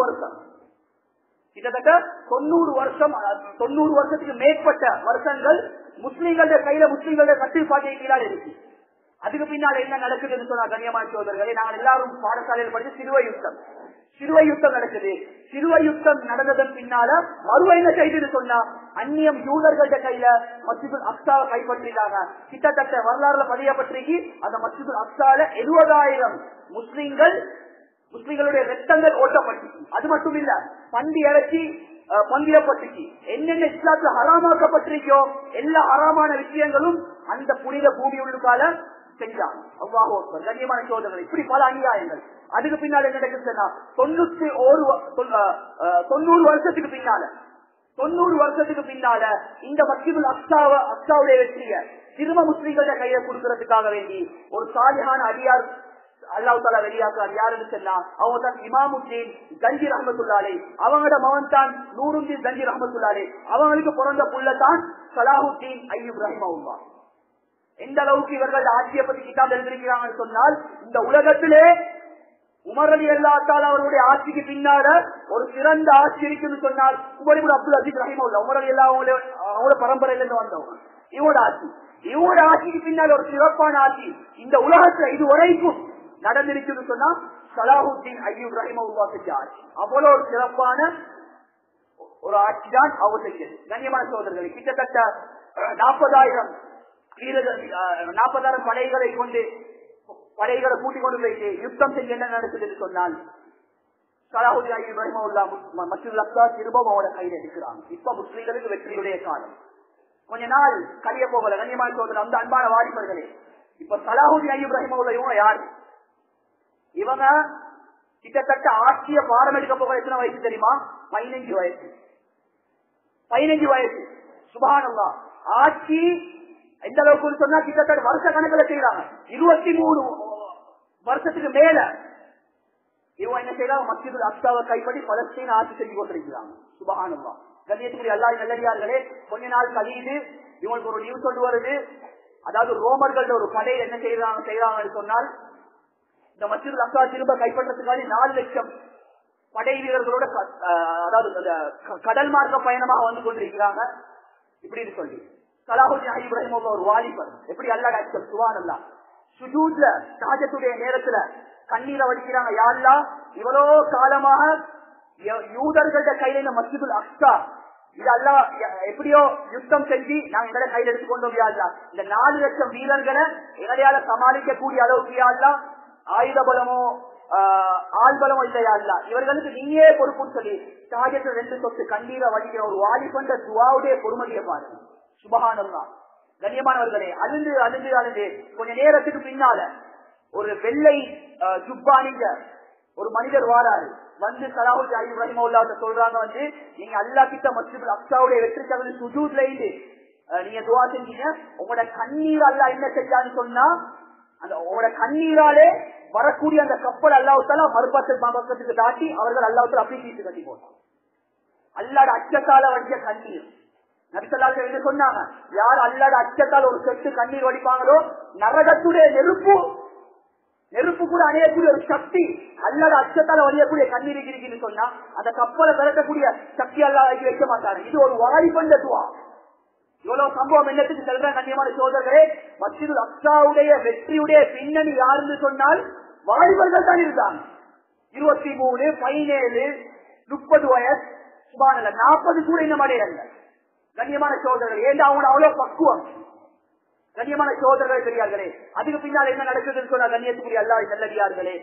வருஷத்துக்கு மேற்பட்ட வருஷங்கள் முஸ்லிம்களுடைய கையில முஸ்லிம்களுடைய கட்டுப்பாட்டை கீழால் இருக்கு. அதுக்கு பின்னால என்ன நடக்குதுன்னு சொன்னா கண்ணியமான சோதர்களே, நாங்கள் எல்லாரும் பாடசாலையில் படிச்சு சிறுவை யுத்தம் நடக்குது. சிறுவை யுத்தம் நடந்ததன் பின்னால மறுவை என்ன செய்து சொன்னா, அந்நியம் யூதர்கள கையில மஸ்ஜிதுல் அக்ஸாவை கைப்பற்றினாங்க. கிட்டத்தட்ட வரலாறுல பதியப்பட்டிருக்கு, அந்த மஸ்ஜிதுல் அக்ஸால 70,000 முஸ்லிம்களுடைய ரத்தங்கள் ஓட்டப்பட்டு, அது மட்டும் இல்ல பண்டி இறச்சி பங்கிடப்பட்டுச்சு. என்னென்ன இஸ்லாத்துல ஹராமாக்கப்பட்டிருக்கோ எல்லா ஹராமான விஷயங்களும் அந்த புனித பூமி உள்ளுக்கால செஞ்சாங்க. அல்லாஹ் அக்பர். கண்ணியமான சோதனை, இப்படி பல அநியாயங்கள். அதுக்கு பின்னால என்ன நடக்குதுன்னா 90 வருஷத்துக்கு பின்னால இந்த மஸ்ஜிதுல் அக்ஸாவுடைய வெற்றியை திரும்ப முஸ்லிம்கள கையில கொடுக்கறதுக்காக வேண்டி ஒரு சாலிஹான அடியார் அல்லாஹ் தஆலா வெளியாக்குறார். யாருன்னு சொன்னா அவங்க தான் இமாமுத்தீன் கஞ்சி ரஹ்மத்துல்லாஹி. அவங்களோட மகன் தான் நூருத்தீன் கஞ்சி ரஹ்மத்துல்லாஹி. அவங்களுக்கு பிறந்த புள்ள தான் சலாஹுத்தீன் அய்யூப் ரஹிமஹுல்லாஹ். எந்த அளவுக்கு இவர்கள் ஆட்சியை பத்தி கிதாப் எழுதியிருக்கிறாங்கன்னு சொன்னால், இந்த உலகத்திலே உமர் அலி அல்லாஹ் தஆலா அவருடைய ஆட்சிக்கு பின்னால ஒரு சிறந்த ஆட்சி இருக்குன்னு சொன்னால் உமர் இப்னு அப்துல் அசீஸ் ரஹிமஹுல்லாஹ். உமர் அலி அல்லாஹ் அவங்களோட பரம்பரையில இருந்து வந்தவங்க. இவரோட ஆட்சிக்கு பின்னால் ஒரு சிறப்பான ஆட்சி இந்த உலகத்துல இதுவரைக்கும் நடந்திருக்குன்னு சொன்னா சலாஹுத்தீன் அய்யூப் ரஹிமஹுல்லாஹ் செஞ்ச ஆட்சி. அவ்வளவு ஒரு சிறப்பான ஒரு ஆட்சி தான் அவர் செஞ்சது. கண்ணியமான சோதரர்களை, கிட்டத்தட்ட 40,000 படைகளை கொண்டு படைகளை கூட்டிக் கொண்டு போயிட்டு யுத்தம் செஞ்சு என்ன நடக்குதுன்னு சொன்னால், சலாஹுத்தீன் அய்யூப் ரஹிமஹுல்லாஹ் மஸ்ஜிதுல் அக்ஸா திரும்பவும் அவரோட கையில இருக்கிறாங்க. இப்ப முஸ்லிம்களுக்கு வெற்றியுடைய காலம். கொஞ்ச நாள் கழிய போகல. கண்ணியமான சோதரர், அந்த அன்பான வாலிபர்களே, இப்ப சலாஹுத்தீன் அய்யூப் ரஹிமஹுல்லாஹ் இவங்க யாரு? இவங்க கிட்டத்தட்ட ஆட்சிய பாடம் எடுக்க போக எத்தனை வயசு தெரியுமா? 15 வயசு. சுப்ஹானல்லாஹ். ஆட்சி எந்த அளவுக்கு சொன்னா கிட்டத்தட்ட வருஷ கணக்கில் செய்யறாங்க. 23 வருஷத்துக்கு மேல இவங்க என்ன செய்யறாங்க? மஸ்ஜிதுல் அக்ஸாவை கைப்பற்றி பலஸ்தீன் ஆட்சி செஞ்சு கொண்டிருக்கிறாங்க. சுப்ஹானல்லாஹ். கண்ணியத்துக்குரிய அல்லாஹ்வின் நல்லடியார்களே, கொஞ்ச நாள் கழியுது, இவங்களுக்கு ஒரு நியூஸ் கொண்டு வருது. அதாவது ரோமர்களோட ஒரு படையில் என்ன செய்யறாங்கன்னு சொன்னால், இந்த மஸ்ஜிதுல் அக்ஸா திரும்ப கைப்பற்றத்துக்காக 4 லட்சம் படை வீரர்களோட அதாவது கடல் மார்க்க பயணமாக வந்து கொண்டிருக்கிறாங்க. இப்படின்னு சொல்லி சலாஹுத்தீன் அய்யூப் ரஹிமஹுல்லாஹ் ஒரு வாலிபர் எப்படி அல்லாஹ் அக்பர் சுப்ஹானல்லாஹ் சுஜூத்ல தஹஜ்ஜுடைய நேரத்துல கண்ணீரை வடிக்கிறாங்க. யா அல்லாஹ், இவ்வளவு காலமாக யூதர்களோட கையில இந்த மஸ்ஜிதுல் அக்ஸா இது அல்லாஹ் எப்படியோ யுத்தம் செஞ்சு நாங்க எங்களை கையில் எடுத்துக்கொண்டோம். யா அல்லாஹ், இந்த 4 லட்சம் வீரர்களை எங்களையால சமாளிக்க கூடிய அளவுக்கு யா அல்லாஹ் ஆயுத பலமோ ஆள் பலமோ இல்லையா அல்ல, இவர்களுக்கு நீயே பொறுப்புன்னு சொல்லி தாஜத்துல 2 சொத்து கண்ணீரை வடிக்கிற ஒரு வாலிபண்ட துவாவுடைய பொறுமதியை பாருங்க. சுப்ஹானல்லாஹ். கண்ணியமானவர்களே, அழுந்து கொஞ்ச நேரத்துக்கு பின்னால ஒரு வெள்ளை ஜுப்பானிங்க ஒரு மனிதர் வாராரு. வந்து சலாஹுத்தீன் அய்யூப் ரஹிமஹுல்லாஹ் சொல்றாங்க, நீங்க அல்லாஹ் கிட்ட மஸ்ஜிதுல் அக்ஸாவுடைய வெற்றிக்காக சுஜூத்ல இருந்து நீங்க துவா செஞ்சீங்க. உங்களோட கண்ணீர் அல்லாஹ் என்ன செஞ்சான்னு சொன்னா, அந்த உங்களோட கண்ணீராலே வரக்கூடிய அந்த கப்பல் அல்லாஹ் தஆலா மறுபக்கத்துக்கு தாட்டி அவர்கள் அல்லாஹ் தஆலா அப்படி தீர்த்து கட்டி போட்டாங்க. அல்லாஹ்ட அச்சத்தால வடிச்ச கண்ணீர். நபி ஸல்லல்லாஹு அலைஹி வஸல்லம் சொன்னாங்க, யார் அல்லாஹ்ட அச்சத்தால் ஒரு சொட்டு கண்ணீர் வடிப்பாங்களோ நரகத்துடைய நெருப்பு நெருப்பு கூட அணையக்கூடிய ஒரு சக்தி அல்லாத அச்சத்தால வழியக்கூடிய கண்ணீர் இருக்குன்னு சொன்னா அந்த கப்பலை விரட்டக்கூடிய சக்தி அல்லாத வைக்க மாட்டாரு. இது ஒரு வாலிபண்ட துவா. இவ்வளவு சம்பவம் என்னத்துக்கு செல்ற கண்ணியமான சோதர்களே, மஸ்ஜிதுல் அக்ஸாவுடைய வெற்றியுடைய பின்னணி யாருன்னு சொன்னால் வாலிபர்கள் தான் இருந்தாங்க. 23, 17, 30 வயசு, சுபானல்ல 40 கூட இந்த மாதிரி இல்லை. கண்ணியமான சோதர்கள் ஏன் அவங்க அவ்வளவு பக்குவம். கண்ணியமான சோதர்கள் பெரியார்களே, அதுக்கு பின்னால் என்ன நடக்குதுன்னு சொன்னா கண்ணியத்துக்குரிய அல்லாஹ் நல்லடியார்களே,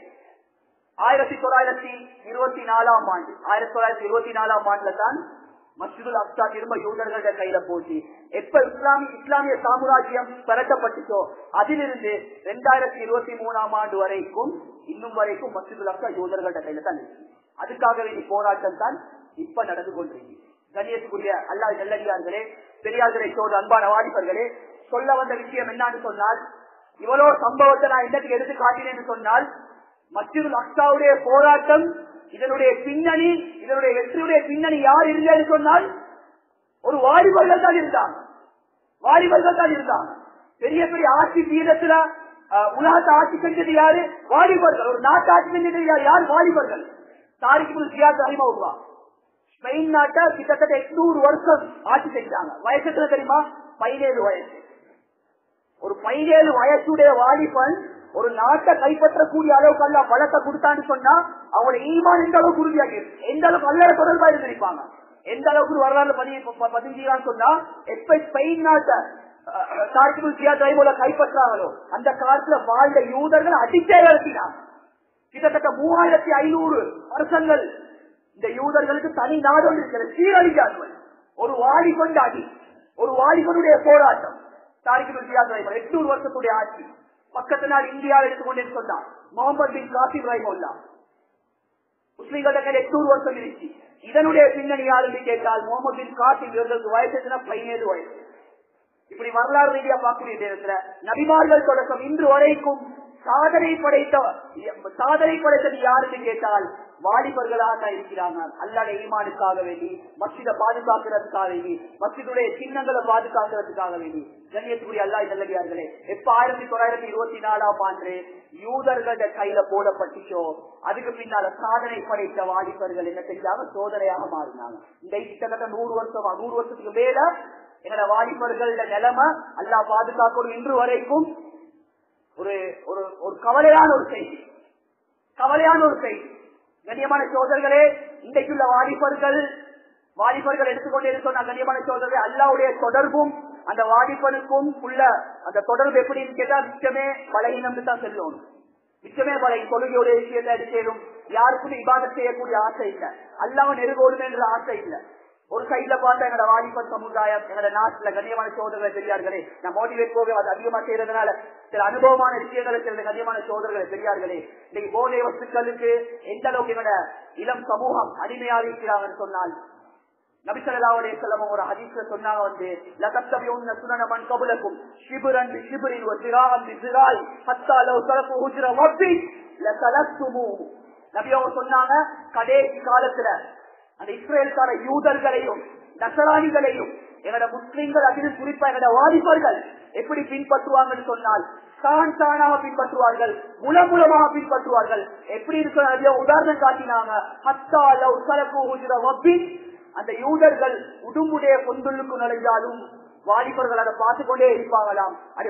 1924 ஆண்டு 1924 ஆண்டுல தான் மஸ்ஜிதுல் அக்ஸா திரும்ப யூதர்களுடைய கையில போச்சு. எப்ப இஸ்லாமிய சாம்ராஜ்யம் பரட்டப்பட்டுச்சோ அதிலிருந்து 2023 ஆண்டு வரைக்கும் இன்னும் வரைக்கும் மஸ்ஜிதுல் அக்ஸா யூதர்களுடைய கையில தான் இருக்கு. அதுக்காக வேண்டிய போராட்டம் தான் இப்ப நடந்து கொண்டிருக்கு. கண்ணியத்துக்குரிய அல்லாஹ் நல்லடியார்களே, பெரியார்களே, சோழ அன்பான வாலிபர்களே, சொல்ல வந்த விஷயம் என்னன்னு சொன்னால், இவ்வளவு சம்பவத்தை நான் என்னத்துக்கு எடுத்து காட்டினேன்னு சொன்னால், மஸ்ஜிதுல் அக்ஸாவுடைய போராட்டம், இதனுடைய பின்னணி, இதனுடைய வெற்றியுடைய பின்னணி யார் இல்லைன்னு சொன்னால் ஒரு வாலிபர்கள் தான் இருந்தாங்க. வாலிபர்கள் தான் இருந்தாங்க. பெரிய பெரிய ஆட்சி பீடத்துல உலகத்தை ஆட்சி செஞ்சது யாரு? வாலிபர்கள். ஒரு நாட்டு ஆட்சி செஞ்சது யார்? வாலிபர்கள். தாரிக் ஜியாத் ரஹிமஹுல்லாஹ் ஸ்பெயின் நாட்டை கிட்டத்தட்ட 800 வருஷம் ஆட்சி செஞ்சாங்க. வயசு தெரியுமா? 17 வயசு. ஒரு 17 வயசுடைய வாலிபன் ஒரு நாட்டை கைப்பற்றக்கூடிய அளவுக்கு அல்ல பலத்தை கொடுத்தான்னு சொன்னா அவங்களோட ஈமான் எந்த அளவுக்கு உறுதியாக எந்த அளவுக்கு அல்ல தொடர்பா இருந்திருப்பாங்க. எந்த அளவுக்கு வரலாறு பதிஞ்சான்னு சொன்னா, எப்ப ஸ்பெயின் நாட்டை கைப்பற்றாங்களோ அந்த காலத்துல வாழ்ந்த யூதர்கள் அடித்தே இறக்கினாங்க. கிட்டத்தட்ட 3500 வருஷங்கள் இந்த யூதர்களுக்கு தனி நாடு இருக்கிற சீரழிஞ்சார்கள். ஒரு வாலிபன் அடி, ஒரு வாலிபனுடைய போராட்டம். 800 வருஷத்துடைய ஆட்சி. பக்கத்து நாள் இந்தியாவில் எடுத்துக்கொண்டே சொன்னார் முகமது பின் காசிம் ரஹிமஹுல்லாஹ். முஸ்லிம்களுக்கு 800 வருஷம் இருந்துச்சு. இதனுடைய பின்னணி யாருன்னு கேட்டால் முகமது பின் காசிம் இவர்களுக்கு வயசு 17 வயசு. இப்படி வரலாறு ரீதியா பார்க்கக்கூடிய நேரத்துல நபிமார்கள் தொடக்கம் இன்று வரைக்கும் சாதனை படைத்தது யாருன்னு கேட்டால் வாலிபர்களாக தான் இருக்கிறாங்க. அல்லாஹ்வுடைய ஈமானுக்காக வேண்டி, மஸ்ஜிதை பாதுகாக்கிறதுக்காக வேண்டி, மஸ்ஜிதுடைய சின்னங்களை பாதுகாக்கிறதுக்காக வேண்டி. கண்ணியத்துக்குரிய அல்லாஹ் நல்லடியார்களே, எப்ப 1924 ஆண்டு யூதர்களுடைய கையில போடப்பட்டுச்சோ அதுக்கு பின்னால சாதனை படைத்த வாலிபர்கள் என்ன செஞ்சாங்க? சோதனையாக மாறினாங்க. இந்த கிட்டத்தட்ட 100 வருஷத்துக்கு மேல எங்களோட வாலிபர்களோட நிலைமை அல்லாஹ் பாதுகாக்கணும். இன்று வரைக்கும் ஒரு ஒரு கவலையான ஒரு செய்தி. கண்ணியமான சோதர்களே, இன்றைக்குள்ள வாலிபர்கள் எடுத்துக்கொண்டே சொன்ன கண்ணியமான சோதர்களே, அல்லாஹ்வுடைய தொடர்பும் அந்த வாலிபனுக்கும் உள்ள அந்த தொடர்பு எப்படின்னு கேட்டா மிச்சமே பலகீனம் தான் செல்லணும். மிச்சமே கொள்கையோட விஷயத்தை அடிச்சேரும். யாருக்கும் இபாதத் செய்யக்கூடிய ஆசை இல்லை, அல்லாஹ் நெருங்கோடும் என்ற ஆசை இல்லை. ஒரு சைட்ல பார்த்தா எங்களோட வாலிபர் சமுதாயம் எங்களோட நாட்டுல கண்ணியமான சோதர்களை பெரியார்களே, நான் மோட்டிவேட் போக அது அதிகமா செய்யறதுனால சில அனுபவமான விஷயங்களை சில கண்ணியமான சோதர்களை பெரியார்களே, இன்னைக்கு போதை வஸ்துக்களுக்கு எந்த அளவுக்கு எங்களோட இளம் சமூகம் அடிமையாக இருக்கிறாங்கன்னு சொன்னால், நபி ஸல்லல்லாஹு அலைஹி வஸல்லம் ஒரு ஹதீஸ்ல சொன்னாங்க லதத்தபியுன்ன சுனன மன் கப்லக்கும் ஷிப்ரன் பிஷிப்ரின் வ ஸிராஅன் பிஸிராய் ஹத்தா லவ் தலகு ஹுஜ்ர ரப்பி லதலக்துமு. நபி அவங்க சொன்னாங்க, கடைசி காலத்துல அந்த இஸ்ரேலுக்கான யூதர்களையும் நசராணிகளையும் எங்களோட முஸ்லிம்கள் அதிலும் குறிப்பா எங்களோட வாலிபர்கள் எப்படி பின்பற்றுவாங்கன்னு சொன்னால் தானாக பின்பற்றுவார்கள், மூலமாக பின்பற்றுவார்கள். எப்படி இருக்கிற உதாரணம் காட்டினாங்க. ஹத்தா லவ் தலகு ஹுஜ்ர ரப்பி, அந்த யூதர்கள் உடும்புடைய பொந்துள்ளுக்கு நுழைஞ்சாலும் வாலிபர்கள் அதை பார்த்து கொண்டே இருப்பாங்களாம். அது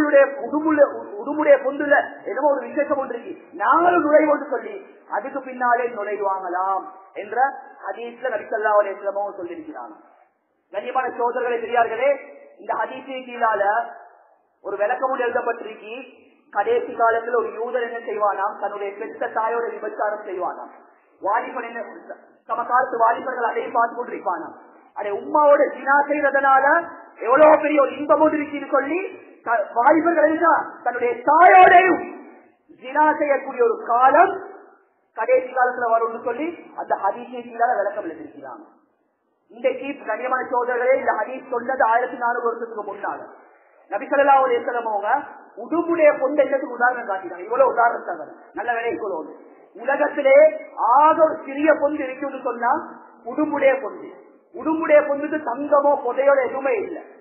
உடும்புடைய பொந்துல என்னமோ ஒரு விசேஷம் ஒன்று இருக்கு, நாங்களும் நுழைவோன்னு சொல்லி அதுக்கு பின்னாலே நுழைவாங்களாம் என்ற ஹதீஸ்ல நபி ஸல்லல்லாஹு அலைஹி வஸல்லம் சொல்லியிருக்கிறாங்க. கண்ணியமான சோதரர்களை பெரியார்களே, இந்த ஹதீஸை கீழால ஒரு விளக்கம் எழுதப்பட்டிருக்கு. கடைசி காலத்துல ஒரு யூதர் என்ன செய்வானாம்? தன்னுடைய பெற்ற தாயோட விபச்சாரம் செய்வானாம். வாலிபன் என்ன சமகாலத்து வாலிபர்கள் அதையும் பார்த்து கொண்டிருப்பானா? அதை உம்மாவோட ஜினா செய்யறதுனால எவ்வளவு பெரிய ஒரு இன்பம் இருக்குன்னு சொல்லி வாலிபர்கள் தன்னுடைய தாயோடையும் ஜினா செய்யக்கூடிய ஒரு காலம் கடைசி காலத்துல வரும்னு சொல்லி அந்த ஹதீஸை கீழால விளக்கம் எழுதியிருக்கிறாங்க. இன்றைக்கு கண்ணியமான சோதரர்களே, இந்த ஹதீஸ் சொன்னது 1400 வருஷத்துக்கு முன்னால. நபி ஸல்லல்லாஹு அலைஹி வஸல்லம் அவங்க உடும்புடைய பொண்ணு என்னத்துக்கு உதாரணம் காட்டினாங்க. இவ்வளவு உதாரணம் தாங்க நல்ல வேலை கொள்ளும். உலகத்திலே ஆக ஒரு சிறிய பொண்ணு இருக்குன்னு சொன்னா உடும்புடைய பொண்ணு. உடும்புடைய பொண்ணுக்கு தங்கமோ புதையோட எதுவுமே இல்லை.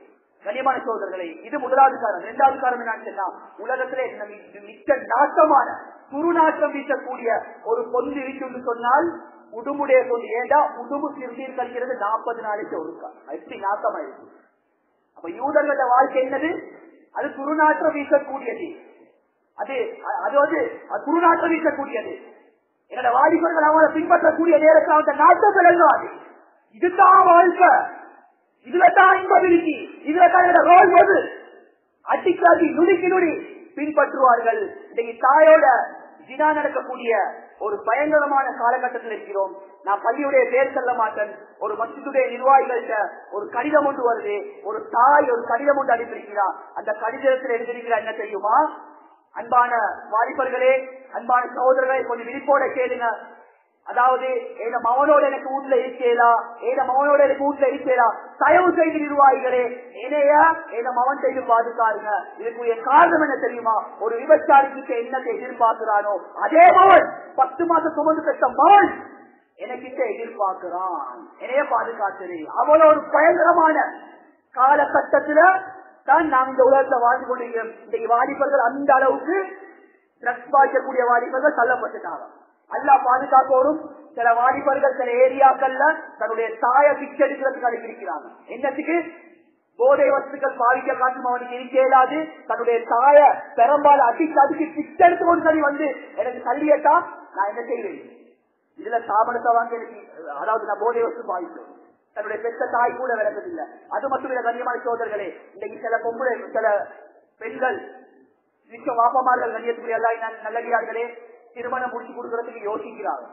கண்ணியமான சோதரர்களை, இது முதலாவது காரணம். இரண்டாவது காரணம் என்னன்னு சொன்னா, உலகத்திலே மிக்க நாட்டமான குருநாட்டம் வீசக்கூடிய ஒரு பொந்து இருக்குன்னு சொன்னால் உடுமுடைய பொந்து. ஏண்டா உடும்பு சிறுநீர் கழிக்கிறது 40 நாளைக்கு ஒருக்கா. எப்படி நாட்டமாயிருக்கு. அப்ப யூதர்களோட வாழ்க்கை என்னது? அது குருநாட்டம் வீசக்கூடியது. அது குருநாட்டம் வீசக்கூடியது. என்னோட வாலிபர்கள் அவங்களை பின்பற்றக்கூடிய நேரத்தில் அவங்க நாட்டங்கள் எழுதாது. இதுதான் வாழ்க்கை, இதுலதான் இன்பம் இருக்கு, இதுலதான் என்னோட ரோல் போது அடிக்காதி நுடிக்கு நுடி பின்பற்றுவார்கள். இன்னைக்கு தாயோட ஜினா நடக்கக்கூடிய ஒரு பயங்கரமான காலகட்டத்தில் இருக்கிறோம். நான் பள்ளியுடைய பேர் சொல்ல மாட்டேன். ஒரு மஸ்ஜிதுடைய நிர்வாகிகள்கிட்ட ஒரு கடிதம் ஒன்று வருது. ஒரு தாய் ஒரு கடிதம் ஒன்று அனுப்பியிருக்கிறார். அந்த கடிதத்தில் எழுதியிருக்கிறார் என்ன தெரியுமா? அன்பான வாலிபர்களே, அன்பான சகோதரர்களை கொஞ்சம் விழிப்போட கேளுங்க. அதாவது என் மகனோட எனக்கு வீட்டுல இருக்கேலா, என் மகனோட எனக்கு வீட்டுல இருக்கேலா, தயவு செய்து நிர்வாகிகளே என்னையா என் மகன் செய்து பாதுகாருங்க. இதுக்குரிய காரணம் என்ன தெரியுமா? ஒரு விபச்சாரிக்கு என்னத்தை எதிர்பார்க்கிறானோ அதே மகன் 10 மாசம் சுமந்து பெற்ற மகன் எனக்கிட்ட எதிர்பார்க்கிறான். என்னைய பாதுகாத்து. அவ்வளவு ஒரு பயங்கரமான காலகட்டத்துல தான் நாம் இந்த உலகத்தை வாழ்ந்து கொண்டிருக்கிறோம். இன்றைக்கு வாலிபர்கள் அந்த அளவுக்கு ட்ரக்ஸ் பாய்க்கக்கூடிய வாலிபர்கள் தள்ளப்பட்டுட்டாங்க. அல்லா பாதுகாப்போடும் சில வாலிபர்கள் சில ஏரியாக்கள்ல தன்னுடைய தாயை பிச்சை எடுக்கிறதுக்கு அனுப்பியிருக்கிறாங்க. என்னத்துக்கு? போதை வஸ்துக்கள் பாவிக்க காட்டும் அவனுக்கு இருக்க இயலாது. தன்னுடைய தாய பெரும்பாலும் அடிச்சு அதுக்கு பிச்சை எடுத்து கொண்டு சரி வந்து எனக்கு தள்ளியட்டா நான் என்ன செய்வேன்? இதுல சாமனத்தை வாங்க எனக்கு, அதாவது நான் போதை வஸ்து பாவிக்கிறேன். தன்னுடைய பெற்ற தாய் கூட விளக்கதில்லை. அது மட்டும் இல்ல கண்ணியமான சோதர்களே, இன்னைக்கு சில பொம்பளை சில பெண்கள் மிக்க வாப்பமார்கள் கண்ணியத்துக்குரிய எல்லாம் நல்லடியார்களே திருமணம் முடிச்சு கொடுக்கறதுக்கு யோசிக்கிறாங்க.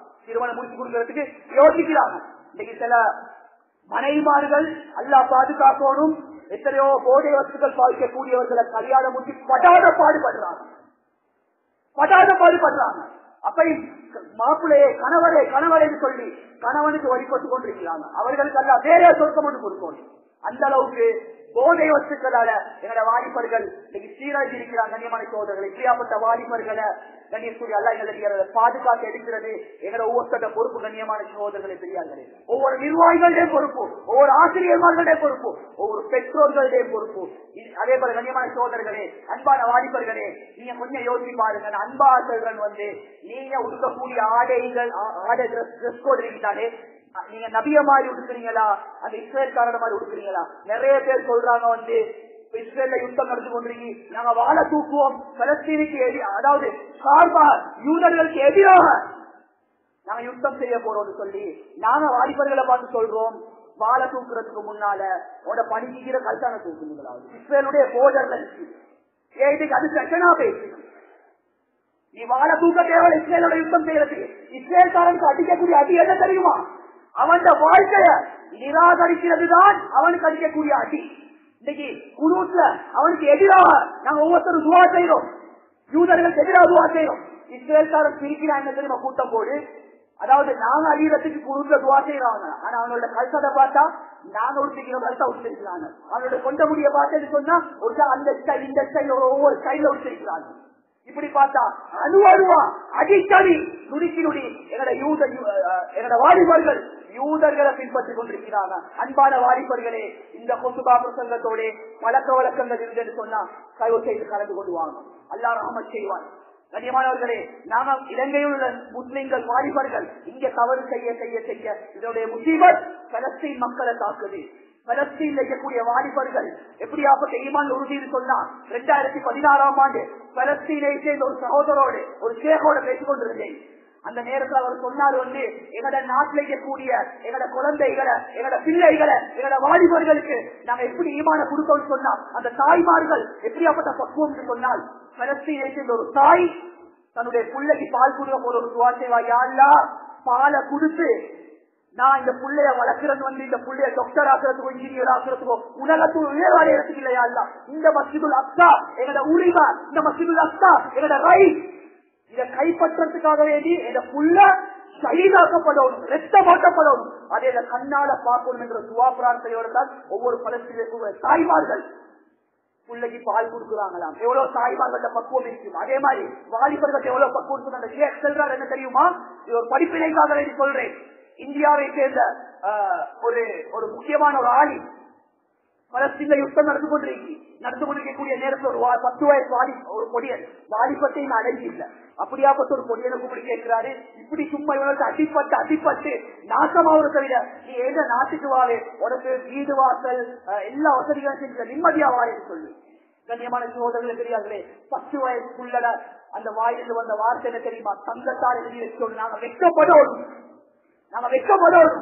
இன்னைக்கு சில மனைவிமார்கள் அல்லாஹ் பாதுகாக்கணும் எத்தனையோ போதை வஸ்துக்கள் பாதிக்கக்கூடியவர்களை கல்யாணம் முடிச்சு படாத பாடுபடுறாங்க. அப்பையும் மாப்பிள்ளையே கணவரே சொல்லி கணவனுக்கு வழிபட்டு கொண்டிருக்கிறாங்க. அவர்களுக்கு அல்ல வேற சொர்க்கம் ஒன்று கொடுக்கணும். அந்த அளவுக்கு போதை வஸ்துக்களால எங்களோட வாலிபர்கள் இன்னைக்கு சீராகி இருக்கிறாங்க. கண்ணியமான சோதரர்கள், இப்படியாப்பட்ட வாலிபர்களை கண்ணியக்கூடிய அல்ல எங்களை பாதுகாத்து எடுக்கிறது எங்களோட ஒவ்வொருத்தர பொறுப்பு. கண்ணியமான சோதரர்களை பெரியார்களே, ஒவ்வொரு நிர்வாகிகளுடைய பொறுப்பு, ஒவ்வொரு ஆசிரியர்களுடைய பொறுப்பு, ஒவ்வொரு பெற்றோர்களுடைய பொறுப்பு. அதே போல கண்ணியமான சோதரர்களே, அன்பான வாலிபர்களே, நீங்க கொஞ்சம் யோசிச்சு பாருங்க. அன்பா செல்வன் நீங்க உடுக்கக்கூடிய ஆடை ட்ரெஸ் கோட் இருக்கிறானே, நீங்க நபிய மாதிரி உடுக்குறீங்களா, அந்த இஸ்ரேல்காரன மாதிரி உடுக்குறீங்களா? நிறைய பேர் சொல்றாங்க இஸ்ரேல்ல யுத்தம் நடந்து கொண்டிருக்கி நாங்க வாழை தூக்குவோம், பலஸ்தீனுக்கு அதாவது சார்பாக யூதர்களுக்கு எதிராக நாங்க யுத்தம் செய்ய போறோம்னு சொல்லி நாங்க வாலிபர்களை பார்த்து சொல்றோம், வாழை தூக்குறதுக்கு முன்னால உன்னோட பணிக்கிற கல்தான தூக்குங்களா? இஸ்ரேலுடைய போர்டர்ல இதுக்கு அது செஷனா பேசு. நீ வாழை தூக்க தேவை இஸ்ரேலோட யுத்தம் செய்யறதுக்கு. இஸ்ரேல்காரனுக்கு அடிக்கக்கூடிய அடி என்ன தெரியுமா? அவன் வாழ்க்கைய நிராகரிக்கிறது தான் அவனுக்கு அடிக்கக்கூடிய அடி. இன்னைக்கு குரூட்ல அவனுக்கு எதிராக நாங்க ஒவ்வொருத்தரும் துவா செய்யறோம், யூதர்களுக்கு எதிராக துவா செய்யறோம். இஸ்ரேல்காரன் பிரிக்கிறான் என்ன தெரியுமா? கூட்டம் போடு, அதாவது நாங்க அடிக்கிறதுக்கு குரூட்ல துவா செய்யறாங்க. ஆனா அவனோட கல்சத்தை பார்த்தா நாங்க உடுத்திக்கிற கல்சா உடுத்திருக்கிறாங்க. அவனோட கொண்ட முடிய பார்த்தேன்னு சொன்னா ஒரு அந்த ஸ்டைல் இந்த ஸ்டைல் ஒவ்வொரு ஸ்டைல உடுத்திருக்கிறாங்க. இப்படி பார்த்தா அணுவா அடிக்கடி நுடுக்கி நுடி எங்களோட வாலிபர்கள் யூதர்களை பின்பற்றிக் கொண்டிருக்கிறாங்க. அன்பான வாலிபர்களே, இந்த கொசுபா பிரசங்கத்தோட பழக்க வழக்கங்கள் இருந்து சொன்னா தயவு செய்து கலந்து கொண்டு வாங்க. அல்லாஹ் ரஹ்மத் செய்வான். கண்ணியமானவர்களே, நாம இலங்கையில் உள்ள முஸ்லிம்கள் வாலிபர்கள் இங்க தவறு செய்ய செய்ய செய்ய இதனுடைய முசீபத் பலஸ்தீன் மக்களை தாக்குது. பலஸ்தீன் இருக்கக்கூடிய வாலிபர்கள் எப்படியாப்பட்ட ஈமான் உறுதினு சொன்னா 2016ஆம் ஆண்டு பலஸ்தீனை சேர்ந்த ஒரு சகோதரோடு ஒரு ஷேகோட பேசிக் கொண்டிருந்தேன். அந்த நேரத்தில் அவர் சொன்னார் எங்களோட நாட்டில் இருக்கக்கூடிய எங்களோட குழந்தைகளை, எங்களோட பிள்ளைகளை, எங்களோட வாலிபர்களுக்கு நாங்க எப்படி ஈமான கொடுக்கணும்னு சொன்னா அந்த தாய்மார்கள் எப்படியாப்பட்ட பக்குவம் சொன்னால் பலஸ்தீனை சேர்ந்த ஒரு தாய் தன்னுடைய பிள்ளைக்கு பால் கொடுக்க போற ஒரு துவாசைவா யாருலா பாலை கொடுத்து நான் இந்த புள்ளைய வளர்க்கறது இந்த புள்ளைய டாக்டர் ஆக்குறதுக்கோ இன்ஜினியர் ஆக்குறதுக்கோ உலகத்துக்கு உயர்வாடையறதுக்கு இல்லையா? இந்த மஸ்ஜிதுல் அக்ஸா எங்களோட உரிமை, இந்த மஸ்ஜிதுல் அக்ஸா எங்களோட ரைட். இதை கைப்பற்றதுக்காக வேண்டி இந்த புள்ள ஷஹீதாக்கப்படணும், ரத்தம் ஓட்டப்படணும். அதை கண்ணால பார்க்கணும் என்ற துவா பிரார்த்தனையோடு தான் ஒவ்வொரு பலஸ்தீன தாய்மார்கள் பிள்ளைக்கு பால் கொடுக்குறாங்களாம். எவ்வளவு தாய்மார்கள பக்குவம் இருக்கும். அதே மாதிரி வாலிபர்கள் எவ்வளவு பக்குவம் அந்த ஷேக் செல்றார் என்ன தெரியுமா? இது ஒரு படிப்பினைக்காக வேண்டி சொல்றேன். இந்தியாவை சேர்ந்த ஒரு முக்கியமான ஒரு ஆளி பலஸ்தீன்ல யுத்தம் நடந்து கொண்டிருக்கக்கூடிய நேரத்தில் ஒரு 10 வயசு ஒரு கொடியன் வாலிபத்தையும் அடங்கி இல்லை. அப்படியாப்பட்ட ஒரு கொடியனை கூப்பிட்டு கேட்கிறாரு, இப்படி சும்மா இவனுக்கு அடிப்பட்டு நாசமாவது தவிர நீ எந்த நாட்டுக்கு வாவே, உனக்கு வீடு வாசல் எல்லா வசதிகளும் செஞ்ச நிம்மதியா வாழன்னு சொல்லு. கண்ணியமான சோதரர்கள் தெரியாங்களே, 10 வயசுக்குள்ள அந்த வாயிலிருந்து வந்த வார்த்தை என்ன தெரியுமா? தங்கத்தால் எழுதி வச்சோம், நாங்க வெட்கப்படோம்.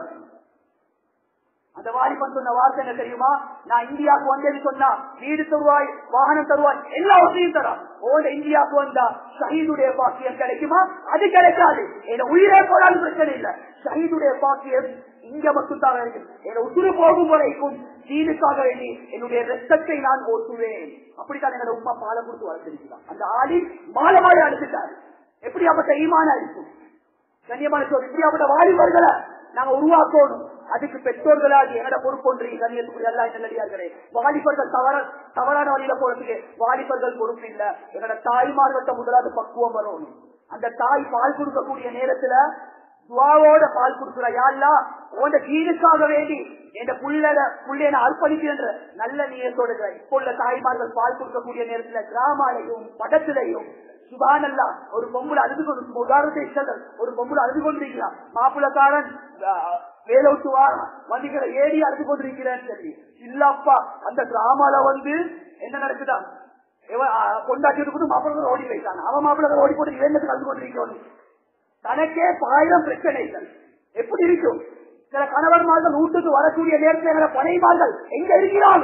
அந்த வாலிபன் சொன்ன வார்த்தை என்ன தெரியுமா? நான் இந்தியாவுக்கு வந்தேன்னு சொன்னா வீடு தருவாய், வாகனம் தருவாய், எல்லா வசதியும் தரான். இந்தியாவுக்கு வந்தா ஷஹீதுடைய பாக்கியம் கிடைக்குமா? அது கிடைக்காது. என்ன உயிரே போனாலும் பிரச்சனை இல்லை, ஷஹீதுடைய பாக்கியம் இங்க மட்டும்தான் கிடைக்கும். என்ன உசுறு போகும் வரைக்கும் தீனுக்காக வேண்டி என்னுடைய ரத்தத்தை நான் ஓட்டுவேன். அப்படித்தான் என்னோட உமா பாலை கொடுத்து வளர்த்திருக்கிறான். அந்த ஆளி மாலை அழுத்துட்டாரு. எப்படியாப்பட்ட ஈமானா இருக்கும் கண்ணியமான சொல். இப்படியாப்பட்ட வாலிபர்களை நாங்க உருவாக்கணும். அதுக்கு பெற்றோர்களாகி என்னோட பொறுப்பொன்றி கண்ணியத்துக்குரிய எல்லாம் நல்லடியார்களே. வாலிபர்கள் தவறான வழியில போறதுக்கு வாலிபர்கள் பொறுப்பு இல்ல. என்னோட தாய்மார்கிட்ட முதலாவது பக்குவம் வரணும். அந்த தாய் பால் கொடுக்கக்கூடிய நேரத்துல துவாவோட பால் கொடுக்குற, யாருலா உன் கீழுக்காக வேண்டி என் புள்ளைய அர்ப்பணிக்கின்ற நல்ல நீயத்தோட இப்போ உள்ள தாய்மார்கள் பால் கொடுக்கக்கூடிய நேரத்துல கிராமாலையும் படத்திலையும் சுபானல்லா ஒரு பொம்புல அழுது கொண்டு, உதாரணத்தை இஷ்டங்கள், ஒரு பொம்புல அழுது கொண்டிருக்கிறான், மாப்பிளக்காரன் வேலை விட்டு வண்டிகளை ஏறி அழுது கொண்டிருக்கிறேன்னு சொல்லி, இல்லப்பா அந்த கிராமால என்ன நடக்குதான், கொண்டாட்டி மாப்பிள்ளை ஓடி போயிட்டான், அவன் மாப்பிள்ளை ஓடி போட்டு வேண்டத்துக்கு அழுது கொண்டிருக்கிறோம். தனக்கே 1000 பிரச்சனைகள் எப்படி இருக்கும். சில கணவன்மார்கள் வீட்டுக்கு வரக்கூடிய நேரத்தில் பனைமார்கள் எங்க இருக்கிறாங்க,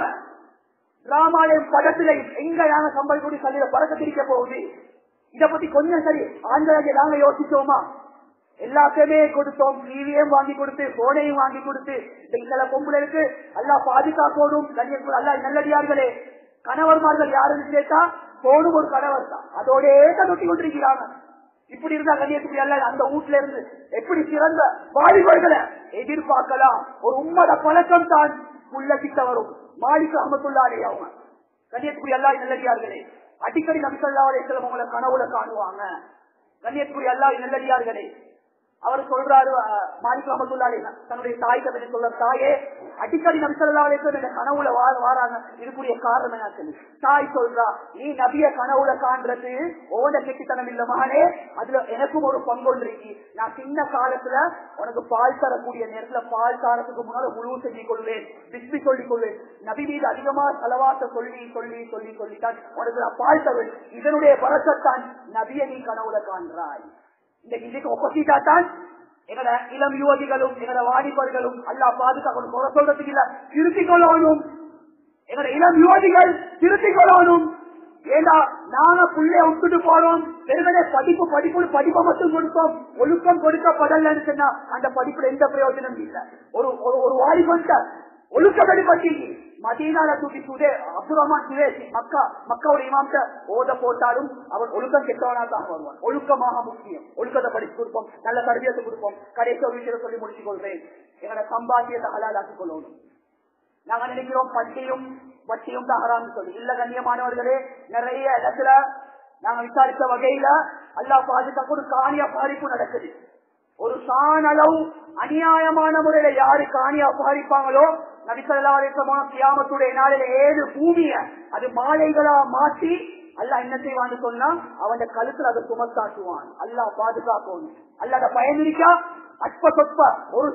ராமாலயம் படத்திலையும் எங்க யானை சம்பளக்கூடிய சல்லில பறக்க திரிக்க போகுது. இதை பத்தி கொஞ்சம் சரி ஆண்களாக நாங்க யோசிச்சோமா? எல்லாத்தையுமே கொடுத்தோம், டிவியையும் வாங்கி கொடுத்து, போனையும் வாங்கி கொடுத்து, சில பொம்பளைக்கு அல்லா பாதுகாப்போடும் அல்லா நல்லடியார்களே. கணவன்மார்கள் யாருன்னு கேட்டா போனும் ஒரு கணவர் தான், அதோட தொட்டி கொண்டிருக்கிறாங்க. இப்படி இருந்தா கண்ணியத்துக்கு அல்ல அந்த வீட்டுல இருந்து எப்படி சிறந்த வாலிபர்களை எதிர்பார்க்கலாம்? ஒரு உம்மத பழக்கம் தான் உள்ள கிட்ட வரும். மாலிக் அஹ்மத்துல்லாஹி அவங்க கண்ணியத்துக்குரிய அல்லாஹ் நல்லடியார்களே, அடிக்கடி நபி ஸல்லல்லாஹு அலைஹி வஸல்லம் அவங்களை கனவுல காணுவாங்க. கண்ணியத்துக்குரிய அல்லாஹ் நல்லடியார்களே, அவர் சொல்றாரு, மாலிக் அஹ்மத்துல்லாஹி தன்னுடைய தாய் கதை சொல்ற, தாயே அடிக்கடி நபி ஸல்லல்லாஹு அலைஹி வஸல்லம் கனவுல வாராங்க, இதுக்குரிய காரணம் என்ன சொல்லி தாய் சொல்றா, நீ நபிய கனவுல காண்றது ஓட கெட்டித்தனம் இல்ல மகனே, அதுல எனக்கும் ஒரு பங்கொன்று இருக்கு. நான் சின்ன காலத்துல உனக்கு பால் தரக்கூடிய நேரத்துல பால் தாரத்துக்கு முன்னால முழு செஞ்சிக் கொள்வேன், பிஸ்மி சொல்லிக் கொள்வேன், நபி மீது அதிகமா செலவாத்த சொல்லி சொல்லி சொல்லி சொல்லித்தான் உனக்கு நான் பால் தருவேன். இதனுடைய பரசத்தான் நபிய நீ கனவுல காண்றாய். இதுக்கு ஒப்போசிட்டா தான் எங்கட இளம் யுவதிகளும் எங்கட வாலிபர்களும் அல்லா பாதுகாக்கணும். குறை சொல்றதுக்கு இல்ல, திருத்திக் கொள்ளணும். எங்கட இளம் யுவதிகள் திருத்திக் கொள்ளணும். ஏண்டா நாங்க புள்ளைய விட்டுட்டு போறோம், வெறுமனே படிப்பை மட்டும் கொடுத்தோம், ஒழுக்கம் கொடுக்கப்படலன்னு சொன்னா அந்த படிப்புல எந்த பிரயோஜனம் இல்லை. ஒரு வாலிபன் ஒழுக்கப்படி பற்றி மதீனால தூக்கி அப்துல் ரஹ்மான் சுதேசி மக்காவுடைய இமாம்கிட்ட ஓத போட்டாலும் அவன் ஒழுக்கம் கெட்டவனா தான் வருவான். ஒழுக்கமாக முக்கியம். ஒழுக்கத்தை படிச்சு கொடுப்போம், நல்ல தரபியத்தை கொடுப்போம். கடைசி ஒரு விஷயத்தை சொல்லி முடிச்சுக் கொள்றேன், எங்களோட சம்பாத்தியத்தை ஹலாலாக்கிக் கொள்ளணும். நாங்க நினைக்கிறோம் பட்டியும் வட்டியும் தான் ஹராம்னு சொல்லி. இல்ல கண்ணியமானவர்களே, நிறைய இடத்துல நாங்க விசாரித்த வகையில அல்லாஹ் பாதுகாப்பு ஒரு காணி அபாரிப்பு நடக்குது. ஒரு சாணளவு அநியாயமான முறையில யாரு காணி அபாரிப்பாங்களோ நபி ஸல்லல்லாஹு அலைஹி வஸல்லம் கியாமத்துடைய நாளில 7 பூமிய அது மாலைகளா மாற்றி அல்லாஹ் என்ன செய்வான்னு சொன்னா அவன் கழுத்துல அதை சுமத்தாட்டுவான். அல்லாஹ் பாதுகாக்கணும். அல்லாத பயனிருக்கா அற்ப சொற்ப ஒரு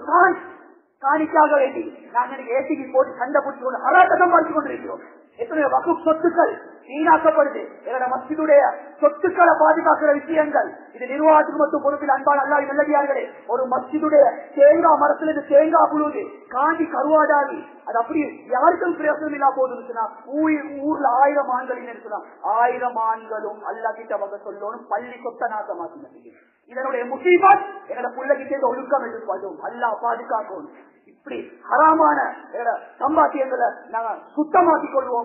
காணிக்காக வேண்டி நாங்க எனக்கு ஏசிக்கு போட்டு சண்டை பிடிச்சு கொண்டு அராட்டகம் பார்த்து கொண்டிருக்கிறோம். எத்தனை வகுப்பு சொத்துக்கள் வீணாக்கப்படுது. என்னோட மஸ்ஜிதுடைய சொத்துக்களை பாதுகாக்கிற விஷயங்கள் இது நிர்வாகத்துக்கு மட்டும் பொறுப்பில் அன்பான அல்லாஹ் நல்லடியார்களே. ஒரு மஸ்ஜிதுடைய தேங்காய் மரத்துல இருந்து தேங்காய் புழுது காண்டி கருவாடாகி அது அப்படி யாருக்கும் பிரயோசனம் இல்லா போதுன்னா ஊர்ல 1000 ஆண்கள் இருக்குன்னா 1000 ஆண்களும் அல்லா கிட்ட வக சொல்லணும் பள்ளி சொத்த நாசமாக்கி இதனுடைய முசீபத் என்னோட பிள்ளைகிட்ட ஒழுக்கம் எதிர்பார்க்கும். அல்லாஹ் பாதுகாக்கணும். இப்படி ஹராமான சம்பாத்தியங்களை நாங்க சுத்தமாக்கிக் கொள்வோம்.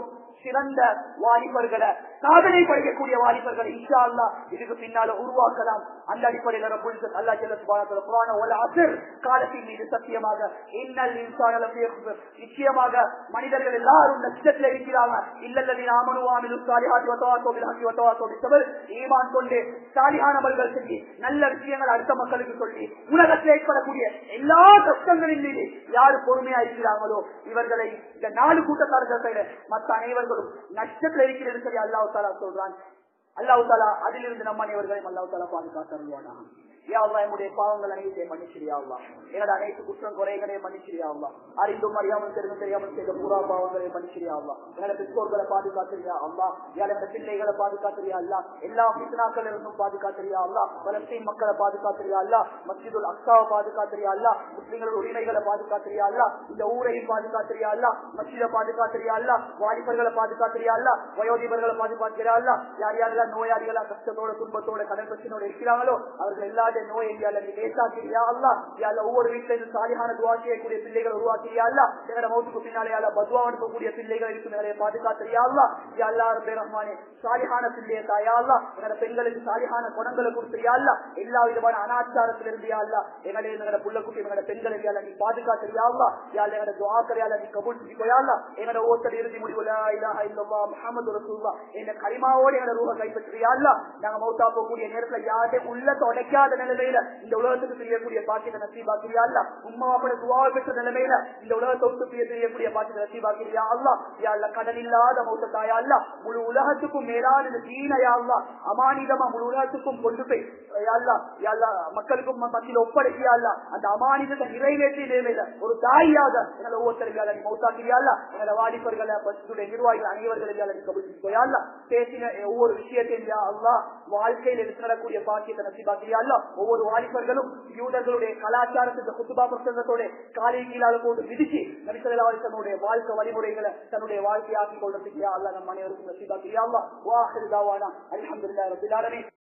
சிறந்த வாலிபர்களை, சாதனை படைக்கக்கூடிய வாலிபர்களை இன்ஷா அல்லாஹ் இதுக்கு பின்னால உருவாக்கலாம். அந்த அடிப்படையில் ரப்பல் இஸ்ஸத் அல்லாஹ் ஜல்ல சுப்ஹானஹு வ தஆலா வல் அஸ்ர் காலத்தின் மீது சத்தியமாக இன்னல் இன்சான லஃபீ குஸ்ர், நிச்சயமாக மனிதர்கள் எல்லாரும் நஷ்டத்தில் இருக்கிறாங்க. இல்லல்லதீன ஆமனு வ அமிலுஸ் ஸாலிஹாத்தி வ தவாஸவ் பில் ஹக்கி வ தவாஸவ் பிஸ் ஸப்ர், ஈமான் கொண்டு சாலிஹான அமல்கள் செஞ்சு நல்ல விஷயங்கள் அடுத்த மக்களுக்கு சொல்லி உலகத்தில் ஏற்படக்கூடிய எல்லா கஷ்டங்களின் மீது யாரு பொறுமையா இருக்கிறாங்களோ இவர்களை இந்த 4 கூட்டத்தார்கள் மற்ற அனைவர்களும் நஷ்டத்தில் இருக்கிறது சொல்லி அல்லாஹ் தஆலா சொல்றான். அல்லாஹ் தஆலா அதிலிருந்து நம்ம அனைவர்களையும் அல்லாஹ் தஆலா பாதுகாத்தருள்வானாக. யா அல்லாஹ் நம்முடைய பாவங்கள் அனைத்தையும் மன்னிச்சிரியா அல்லாஹ், எங்களோட அனைத்து குற்றம் குறைகளையும் மன்னிச்சிரியா அல்லாஹ், அறிந்தும் அறியாமல் தெரிந்தும் தெரியாமல் செய்த பூரா பாவங்களையும் மன்னிச்சிரியா அல்லாஹ், எங்களோட பெற்றோர்களை பாதுகாத்திரியா அல்லாஹ், எங்களோட பிள்ளைகளை பாதுகாத்திரியா அல்லாஹ், எல்லா பித்னாக்கள் இருந்தும் பாதுகாத்திரியா அல்லாஹ், பலஸ்தீன் மக்களை பாதுகாத்திரியா அல்லாஹ், மஸ்ஜிதுல் அக்ஸாவை பாதுகாத்திரியா அல்லாஹ், முஸ்லிம்களோட உரிமைகளை பாதுகாத்திரியா அல்லாஹ், இந்த ஊரையும் பாதுகாத்திரியா அல்லாஹ், மஸ்ஜிதை பாதுகாத்திரியா அல்லாஹ், வாலிபர்களை பாதுகாத்திரியா அல்லாஹ், வயோதிபர்களை பாதுகாத்திரியா அல்லாஹ், யார் யாரெல்லாம் நோயாளிகளா கஷ்டத்தோட துன்பத்தோட கடன் பிரச்சனையோட இருக்கிறாங்களோ அவர்கள் எல்லா நோயை லேசாக்கிறியா அல்லாஹ். ஒவ்வொரு வீட்டிலும் சாலிஹான துஆ செய்யக்கூடிய பிள்ளைகளை உருவாக்கிறியா அல்லாஹ். எங்களோட மௌத்துக்கு பின்னாலே பதுவா அனுப்பக்கூடிய பிள்ளைகள் இருக்கிறவர்களை பாதுகாத்திரியா அல்லாஹ். யா அல்லாஹ் ரப்பே ரஹ்மானே, சாலிஹான பிள்ளையை தாயா அல்லாஹ், எங்களோட பெண்களுக்கு சாலிஹான குணங்களை கொடுத்தியா அல்லாஹ். எல்லா விதமான அனாச்சாரத்திலிருந்து யா அல்லாஹ் எங்களோட புள்ளக்குட்டி எங்களோட பெண்களுக்கு நீ பாதுகாத்திரியா அல்லாஹ். யா அல்லாஹ் எங்களோட துஆக்களை நீ கபூல் செஞ்சுக்கோயா அல்லாஹ். எங்களோட ஓத்தடி இறுதி முடிவு லா இலாஹா இல்லல்லாஹ் முஹம்மது ரசூலுல்லாஹ் என்ற கலிமாவோடு எங்களோட ரூஹை கைப்பற்றியா அல்லாஹ். நாங்க மௌத்தா போகக்கூடிய நேரத்தில் யாரையும் உள்ளத்தை உடைக்காத நிலைமையில இந்த உலகத்துக்கு தெரியக்கூடிய பாக்கியத்தை நசீபாக்கிறியா அல்லாஹ். உம்மாவோட துஆவை பெற்ற நிலைமையில இந்த உலகத்துக்கு தெரியக்கூடிய பாக்கியத்தை நசீபாக்கிறியா அல்லாஹ். யா அல்லாஹ் கடன் இல்லாத மௌத்த தாயா அல்லாஹ், முழு உலகத்துக்கும் மேலான இந்த தீனை யா அல்லாஹ் அமானிதமா முழு உலகத்துக்கும் கொண்டு போய் யா அல்லாஹ் யா அல்லாஹ் மக்களுக்கும் மத்தியில் ஒப்படைக்கியா அல்லாஹ். அந்த அமானிதத்தை நிறைவேற்றிய நிலைமையில ஒரு தாயாக எங்களை ஒவ்வொருத்தரையால நீ மௌத்தாக்கிறியா அல்லாஹ். எங்களை வாலிபர்களை பசுடைய நிர்வாகிகள் அனைவர்களையால நீ கபூல் செஞ்சுக்கோயா அல்லாஹ். பேசின ஒவ்வொரு விஷயத்தையும் யா அல்லாஹ் வாழ்க்கையில் எடுத்து நடக்கூடிய பாக்கியத்தை நசீபாக்கிறியா அல்லாஹ். ஒவ்வொரு வாலிபர்களும் யூதர்களுடைய கலாச்சாரத்தை குத்துபா பிரசங்கத்தோட காலை கீழால போட்டு விதிச்சு நபி ஸல்லல்லாஹு அலைஹி வஸல்லம் வாழ்க்கை வழிமுறைகளை தன்னுடைய வாழ்க்கையாக்கி கொள்றதுக்கு யா அல்லாஹ் நம்ம அனைவருக்கும் நசீபாக்கிறியா அல்லாஹ். வா ஆகிரு தாவானா அல்ஹம்துலில்லாஹி ரப்பில் ஆலமீன்.